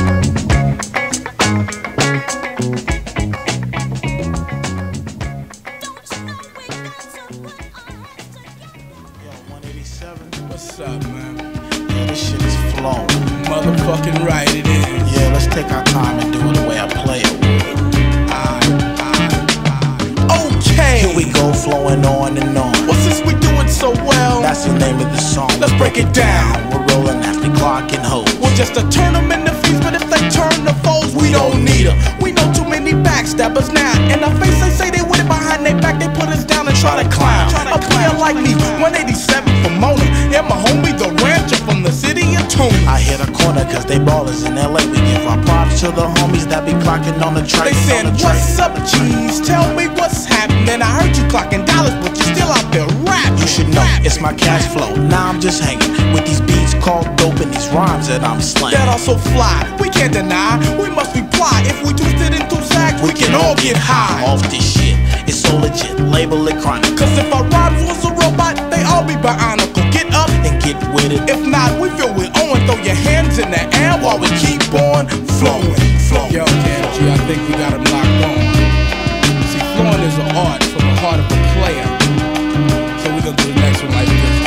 what's up, man? Yeah, this shit is flowing. Motherfucking right it is. Yeah, let's take our time and do it the way I play it. Okay. Here we go, flowing on and on. Well, since we do it so well, that's the name of the song. Let's break it down. We're rolling after clock and hoes. We're just a tournament of fees, but if they turn the foes, we don't need them. We know too many backstabbers now. In the face, they say they with it behind their back. They put us down and try to clown. A player like me, one eighty-seven from Mona, and my homie, the rancher from the city of Tuna. I hit a corner cause they ballers in L A. We give our props to the homies that be clocking on the track. They said, what's up, G's? Tell me what's happening. I heard you clocking dollars, but you still out there rapping. You should know, it's my cash flow. Now I'm just hanging with these beats called dope and these rhymes that I'm slaying. That also fly, we can't deny. We must reply. If we twisted into sags, we, we can all get high. Off this shit, it's so legit, label it chronic. Cause if our rhymes was a robot, they all be bionical. Get up and get with it. If not, we feel we own. Throw your hands in the air while we keep on flowing, flowing. Yo, G, I think we got him locked on. See, flowing is an art from the heart of a player. So we're gonna do the next one like this.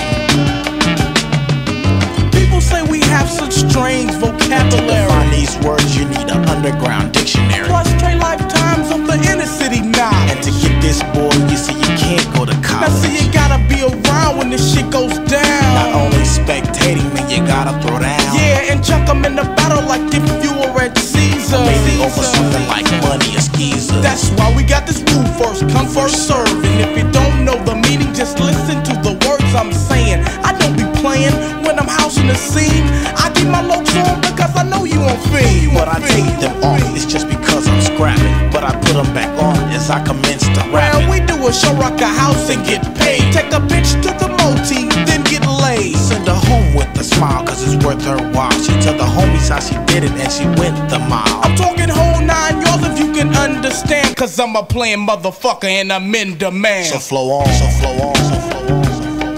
People say we have such strange vocabulary. To define these words, you need an underground dictionary. Plus three lifetimes of the inner city knowledge. And to get this, boy, you see, you can't go to college. Now see, you gotta be around when this shit goes down. Not only spectating, man, you gotta throw down. Yeah, and chuck them in the battle like if you were at Caesar. Or maybe over something like money or skeezer. That's why we got this rule: first come, first serve. And if you don't know the meaning, just listen to the words I'm saying. I don't be playing when I'm housing the scene. I keep my looks on because I know you won't feed. But I take them off, it's just because I'm scrapping. But I put them back on as I commence to rap. Well, we do a show, rock a house and get paid. Take a bitch to the moti, then get laid. Send her home with a smile, cause it's worth her while. She tell the homies how she did it and she went the mile. I'm talking whole nine yards if you can understand. Cause I'm a playing motherfucker and I'm in demand. So flow on, so flow on, so flow on.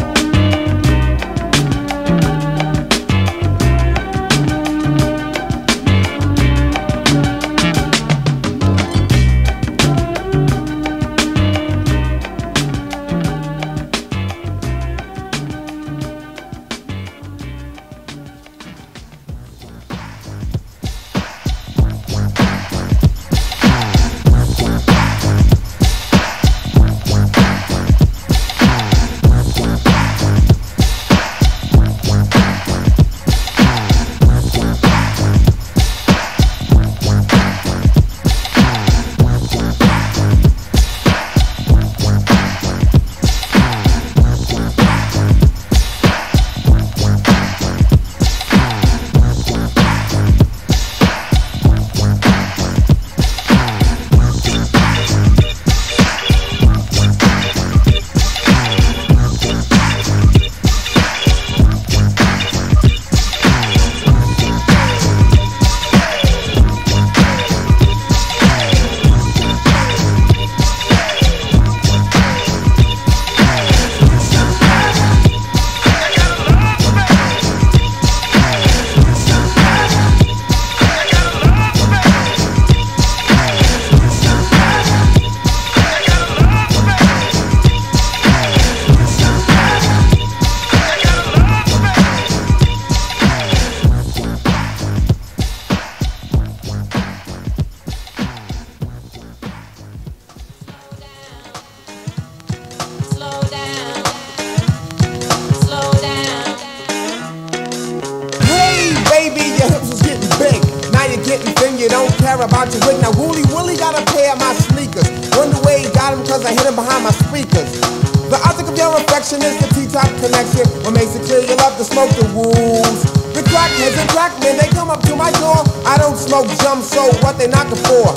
About your wig. Now Wooly Willie got a pair of my sneakers. Wonder where he got them cause I hit him behind my speakers. The object of your affection is the T-top connection. What makes it clear you love to smoke the rules. The crackheads and crackmen, they come up to my door. I don't smoke jump, so what they knocking for? Kids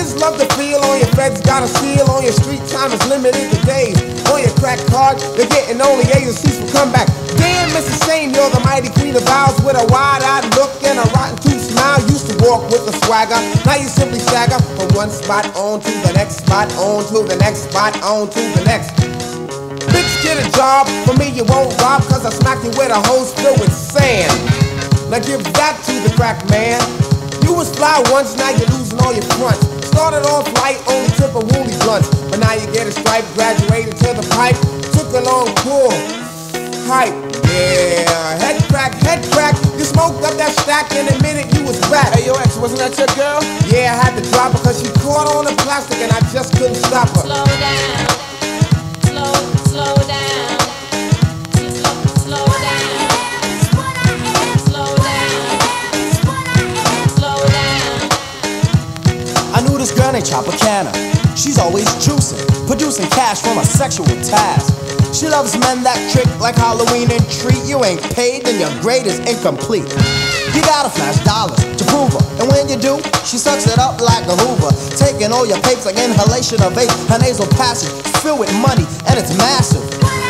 Kids love to feel on your feds, got a seal on your street time is limited to days. On your crack card, you're getting only A's and C's for comeback. Damn, Missus Sane, you're the mighty queen of vows with a wide-eyed look and a rotten tooth smile. Used to walk with a swagger, now you simply stagger from one spot on to the next spot, on to the next spot, on to the next. Bitch, get a job, for me you won't rob, cause I smack you with a hose filled with sand. Now give that to the crack man. You was fly once, now you're losing all your fronts. Started off light, only tip of woolly blunts, but now you get a stripe, graduated to the pipe. Took a long pull, hype, yeah. Head crack, head crack, you smoked up that stack in a minute you was back. Hey, yo, X, wasn't that your girl? Yeah, I had to drop her cause she caught on the plastic and I just couldn't stop her. Slow down, slow, slow down, slow, slow down, slow down, slow down. I knew this girl named Tropicana. She's always juicing, producing cash from a sexual task. She loves men that trick like Halloween and treat. You ain't paid, then your grade is incomplete. You gotta flash dollars to prove her, and when you do, she sucks it up like a Hoover, taking all your papes like inhalation of vape. Her nasal passage filled with money, and it's massive.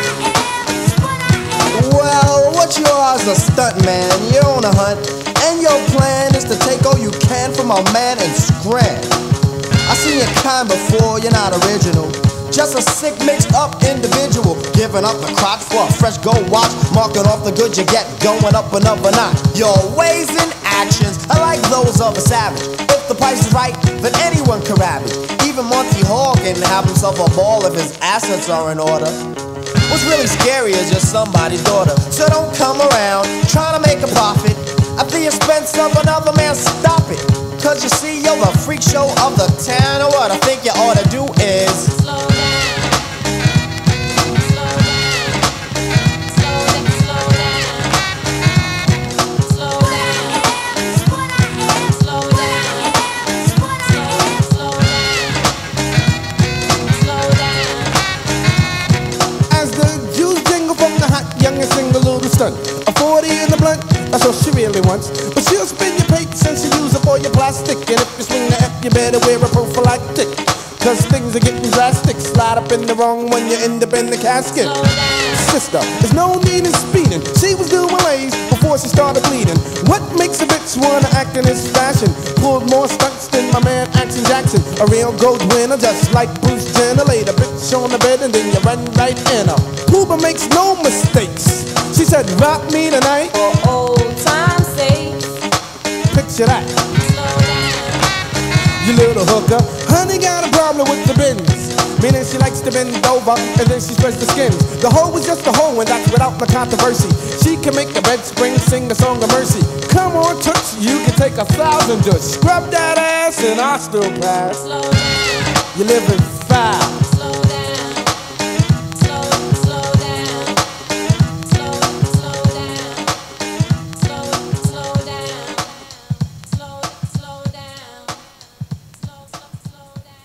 Well, what you are is a stunt man. You're on a hunt, and your plan is to take all you can from a man and scram. I seen your kind before, you're not original. Just a sick, mixed up individual, giving up the crotch for a fresh gold watch, marking off the good you get, going up another notch. Your ways and actions are like those of a savage. If the price is right, then anyone can ravage. Even Monty Hall can have himself a ball if his assets are in order. What's really scary is you're somebody's daughter, so don't come around trying to make a profit at the expense of another man. Stop it, cause you see you're the freak show of the town. And what I think you ought to do is slow down. Youngest single little stunt, a forty in the blunt, that's all she really wants. But she'll spin your plate since you use it for your plastic. And if you swing the F, you better wear a prophylactic, cause things are getting drastic. Slide up in the wrong one, you end up in the casket. Sister, there's no need in speeding. She was doing lays before she started bleeding. What makes a bitch wanna act in this fashion? Pulled more stunts than my man Action Jackson. A real gold winner, just like Bruce Jenner. Laid a bitch on the bed and then you run right in her. Cuba makes no mistakes. She said, rock me tonight for old time's sake. Picture that. You little hooker. Honey got a problem with the bins, meaning she likes to bend over and then she spreads the skins. The hoe is just a hoe and that's without the controversy. She can make a bed spring, sing the song of mercy. Come on, touch, you can take a thousand just scrub that ass and I still pass. Slow down. You're living foul. Slow down. Slow, slow down. Slow, slow down. Slow, slow down. Slow, slow down. Slow, slow, slow down.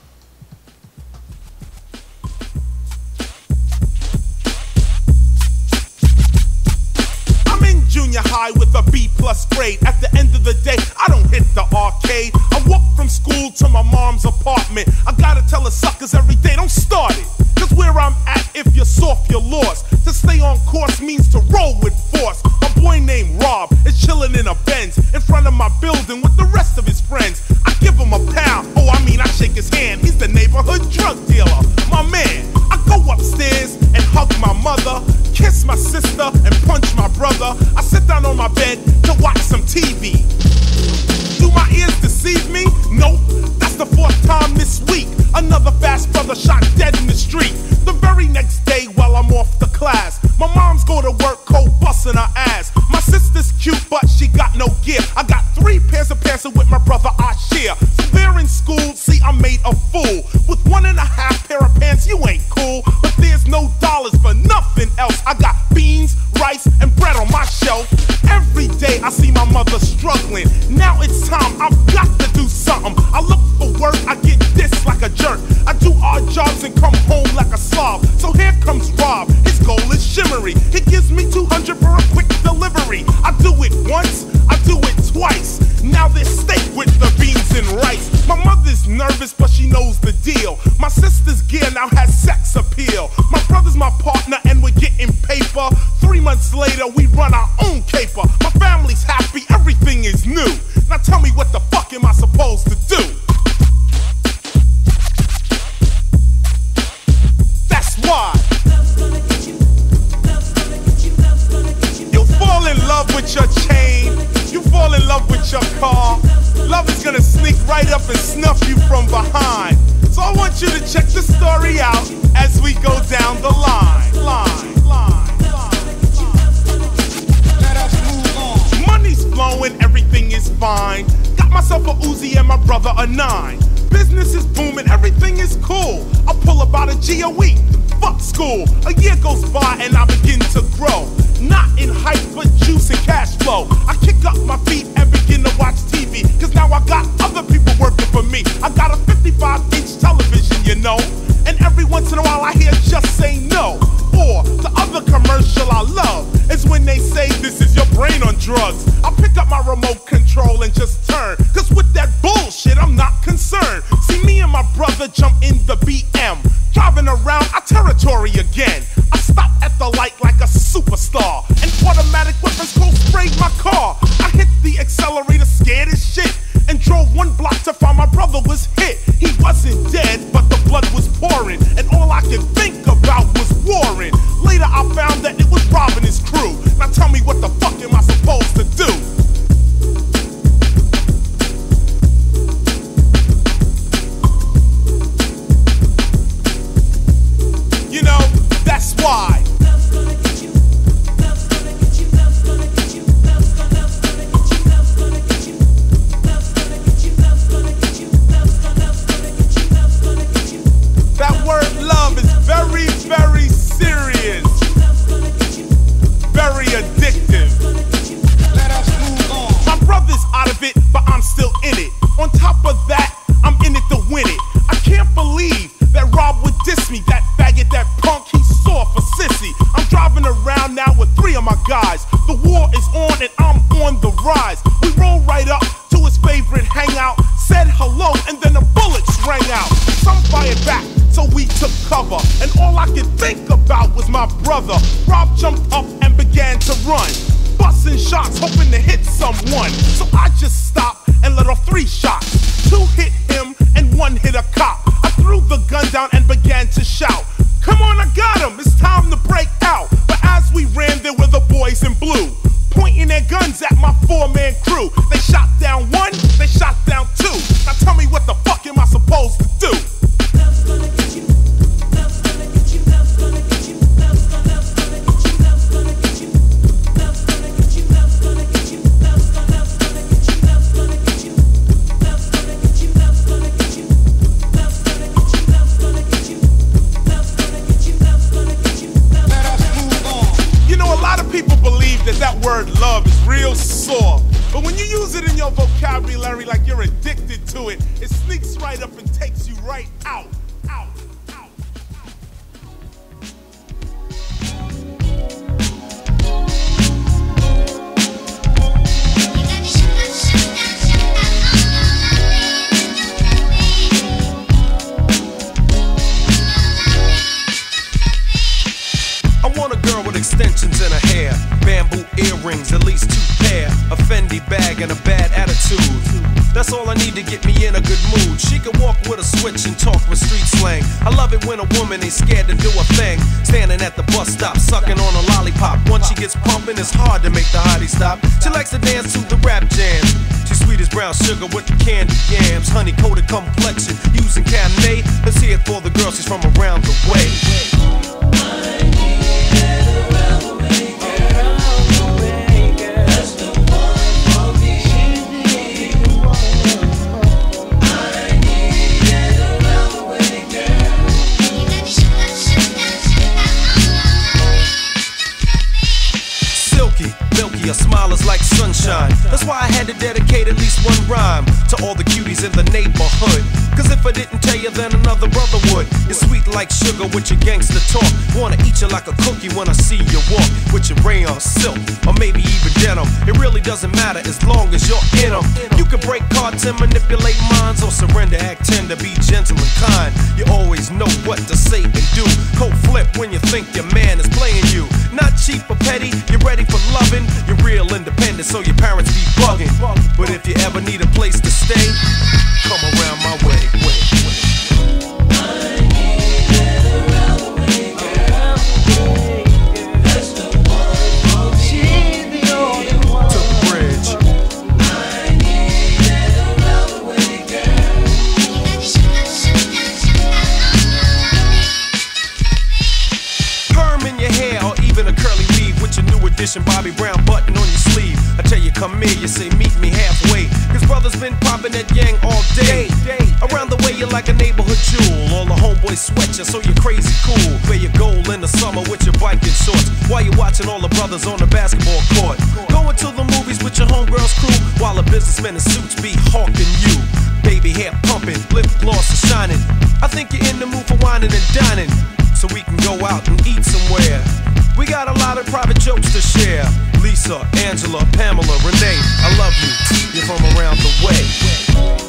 I'm in junior high with a B plus grade. At the end of the day, I don't hit the arcade. I walk from school to my mom's apartment. I gotta tell the suckers every day, don't start it. Cause where I'm at, if you're soft, you're lost. To stay on course means to roll with force. A boy named Rob is chilling in a Benz in front of my building with the rest of his friends. I give him a pound, oh I mean I shake his hand. He's the neighborhood drug dealer, my man. I go upstairs and hug my mother, kiss my sister and punch my brother. I sit down on my bed to watch some T V. Do my ears deceive me? Nope, that's the fourth time this week. Another fast brother shot dead in the street. The very next day while I'm off the class, my mom's go to work cold busting her ass. My sister's cute but she got no gear. I got three pairs of pants with my brother I share. So they're in school, see I'm made a fool. With one and a half pair of pants you ain't cool. But there's no dollars for nothing else. I got beans, rice and bread on my shelf. Every day I see my mother struggling. Now it's time, I've got to do something. I look for work, I get dissed like a jerk. I do odd jobs and come home like a slob. So here comes Rob, his goal is shimmery. He gives me two hundred for a quick delivery. I do it once, I do it twice. Now there's steak with the beans and rice. My mother's now has sex appeal. My brother's my partner and we're getting paper. Three months later, we run our own caper. My family's happy, everything is new. Now tell me what the fuck am I supposed to do? That's why you fall in love with your chain, you fall in love with your car. Love is gonna sneak right up and snuff you from behind. So I want you to check the story out as we go down the line. Line, line, line, line. Let us move on. Money's flowing, everything is fine. Got myself a Uzi and my brother a nine. Business is booming, everything is cool. I pull about a G a week. Fuck school. A year goes by and I begin to grow. Not in height, but juice and cash flow. I kick up my feet and begin to watch T V. Cause now I got other people working for me. I got a fifty-five inch television, you know. And every once in a while I hear just say no. Or the other commercial I love is when they say this is your brain on drugs. I pick up my remote control and just turn. Cause with that bullshit I'm not concerned. See me and my brother jump in the B M. Driving around our territory again. I stop at the light like a superstar. And automatic weapons cold sprayed my car. I hit the accelerator scared as shit. And drove one block to find my brother was hit. He wasn't dead, but the blood was pouring. And all I could think about was Warren. Later I found that it was Rob and his crew. Now tell me what the fuck am I supposed to do? You know, that's why. That word love is very, very serious. Very addictive. Let us move on. My brother's out of it, but I'm still in it. On top of that, I'm in it to win it. I can't believe that Rob would diss me. That faggot, that punk, he's sore for sissy. I'm driving around now with three of my guys. The war is on and I'm on the rise. We roll right up to his favorite hangout. Said hello and then the bullets rang out. Some fired back, so we took cover. And all I could think about was my brother. Rob jumped up and began to run, busting shots, hoping to hit someone. So I just stopped and let off three shots. Two hit him and one hit a cop. I threw the gun down and began to shout, come on, I got him, it's time to break out. But as we ran, there were the boys in blue, pointing their guns at my four-man crew. They shot down one, they shot down two. Now tell me what the fuck am I supposed to do? That that word love is real sore. But when you use it in your vocabulary like you're addicted to it, it sneaks right up and takes you right out. Out. Out. I want a girl with extensions in her hair, bamboo earrings, at least two pair, a Fendi bag and a bad attitude. That's all I need to get me in a good mood. She can walk with a switch and talk with street slang. I love it when a woman ain't scared to do a thing. Standing at the bus stop, sucking on a lollipop. Once she gets pumping, it's hard to make the hottie stop. She likes to dance to the rap jam. She's sweet as brown sugar with the candy yams. Honey coated complexion, using Cabernet. Let's hear it for the girl, she's from around the way. Her smile is like sunshine. That's why I had to dedicate at least one rhyme to all the cuties in the neighborhood. Cause if I didn't tell you than another brother would. You're sweet like sugar with your gangster talk. Wanna eat you like a cookie when I see you walk with your rayon silk or maybe even denim. It really doesn't matter as long as you're in them. You can break cards and manipulate minds or surrender, act tender, be gentle and kind. You always know what to say and do. Cold flip when you think your man is playing you. Not cheap or petty, you're ready for loving. You're real independent, so your parents be bugging. But if you ever need a place to stay, come around my way. Bobby Brown button on your sleeve. I tell you come here, you say meet me halfway. Cause brothers been popping that yang all day. Around the way you're like a neighborhood jewel. All the homeboys sweat you so you're crazy cool. Wear your gold in the summer with your biking shorts while you're watching all the brothers on the basketball court. Going to the movies with your homegirls crew while the businessmen in suits be hawking you. Baby hair pumping, lip gloss is shining. I think you're in the mood for whining and dining, so we can go out and eat somewhere. We got a lot of private jokes to share. Lisa, Angela, Pamela, Renee, I love you. You're from around the way.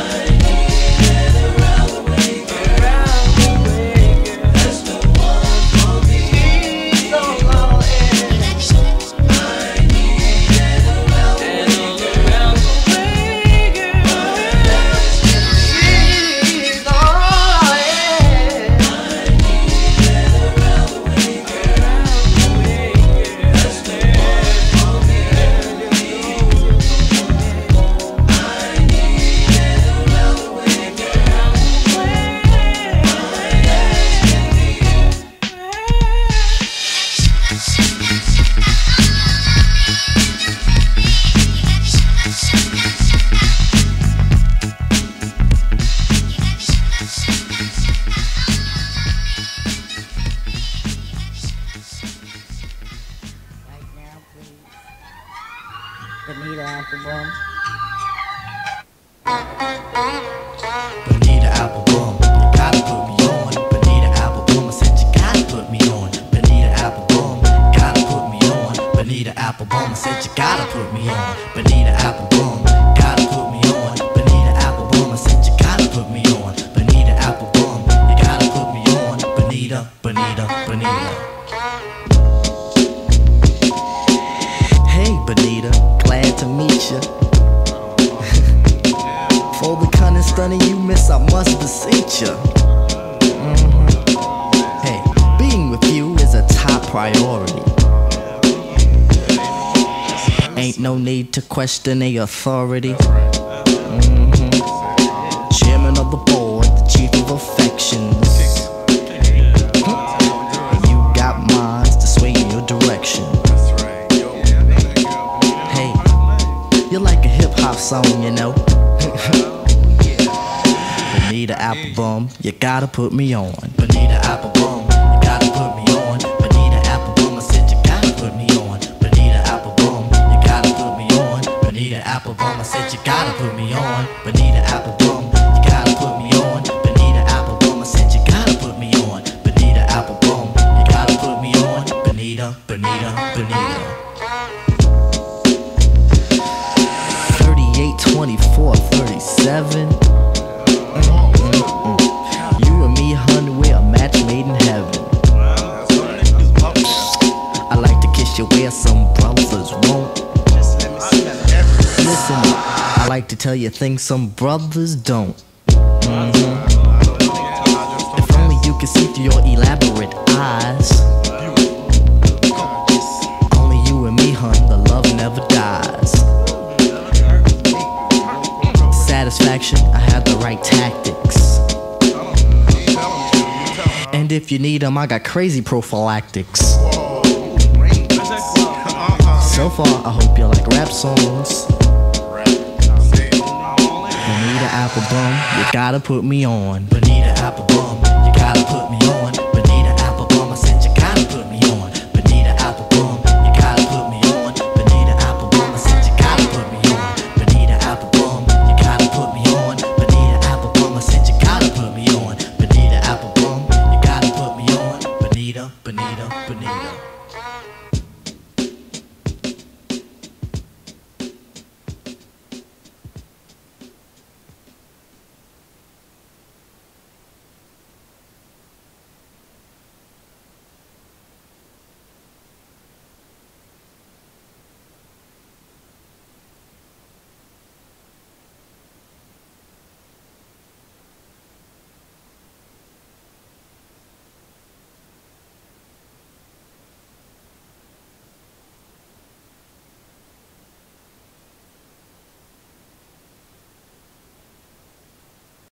Bonita Applebum. Bonita Applebum, you gotta put me on. Bonita Applebum, I said you gotta put me on. Bonita Applebum, gotta put me on. Bonita Applebum, I said you gotta put me on. Bonita Applebum, gotta put me on. Bonita Applebum, I said you gotta put me on. Bonita Applebum, you gotta put me on. Bonita, Bonita, Bonita. Hey Bonita, glad to meet ya. For the cunning stunning you miss, I must beseech ya. Mm-hmm. Hey, being with you is a top priority. Ain't no need to question the authority. Mm-hmm. Chairman of the board, the chief of affections. Mm-hmm. You got minds to sway in your direction. Hey, you're like a hip-hop song, you know. Bonita Applebum, you gotta put me on. Bonita Applebum, you gotta put me on. Bonita Applebum, I said you gotta put me on. Bonita Applebum, you gotta put me on. Bonita Applebum, I said you gotta put me on. Bonita Applebum, you gotta put me on. Bonita Applebum, I said you gotta put me on. Bonita Applebum, you gotta put me on. Bonita, Bonita, Bonita. thirty-eight, twenty-four, thirty-seven. You and me, honey, we're a match made in heaven. I like to kiss you where some brothers won't. Listen, I like to tell you things some brothers don't. Mm-hmm. If only you could see through your elaborate eyes. Only you and me, hun, the love never dies. Satisfaction, I have the right tactics. And if you need them, I got crazy prophylactics. So far, I hope you like rap songs. Bonita Applebum, you gotta put me on. Bonita Applebum.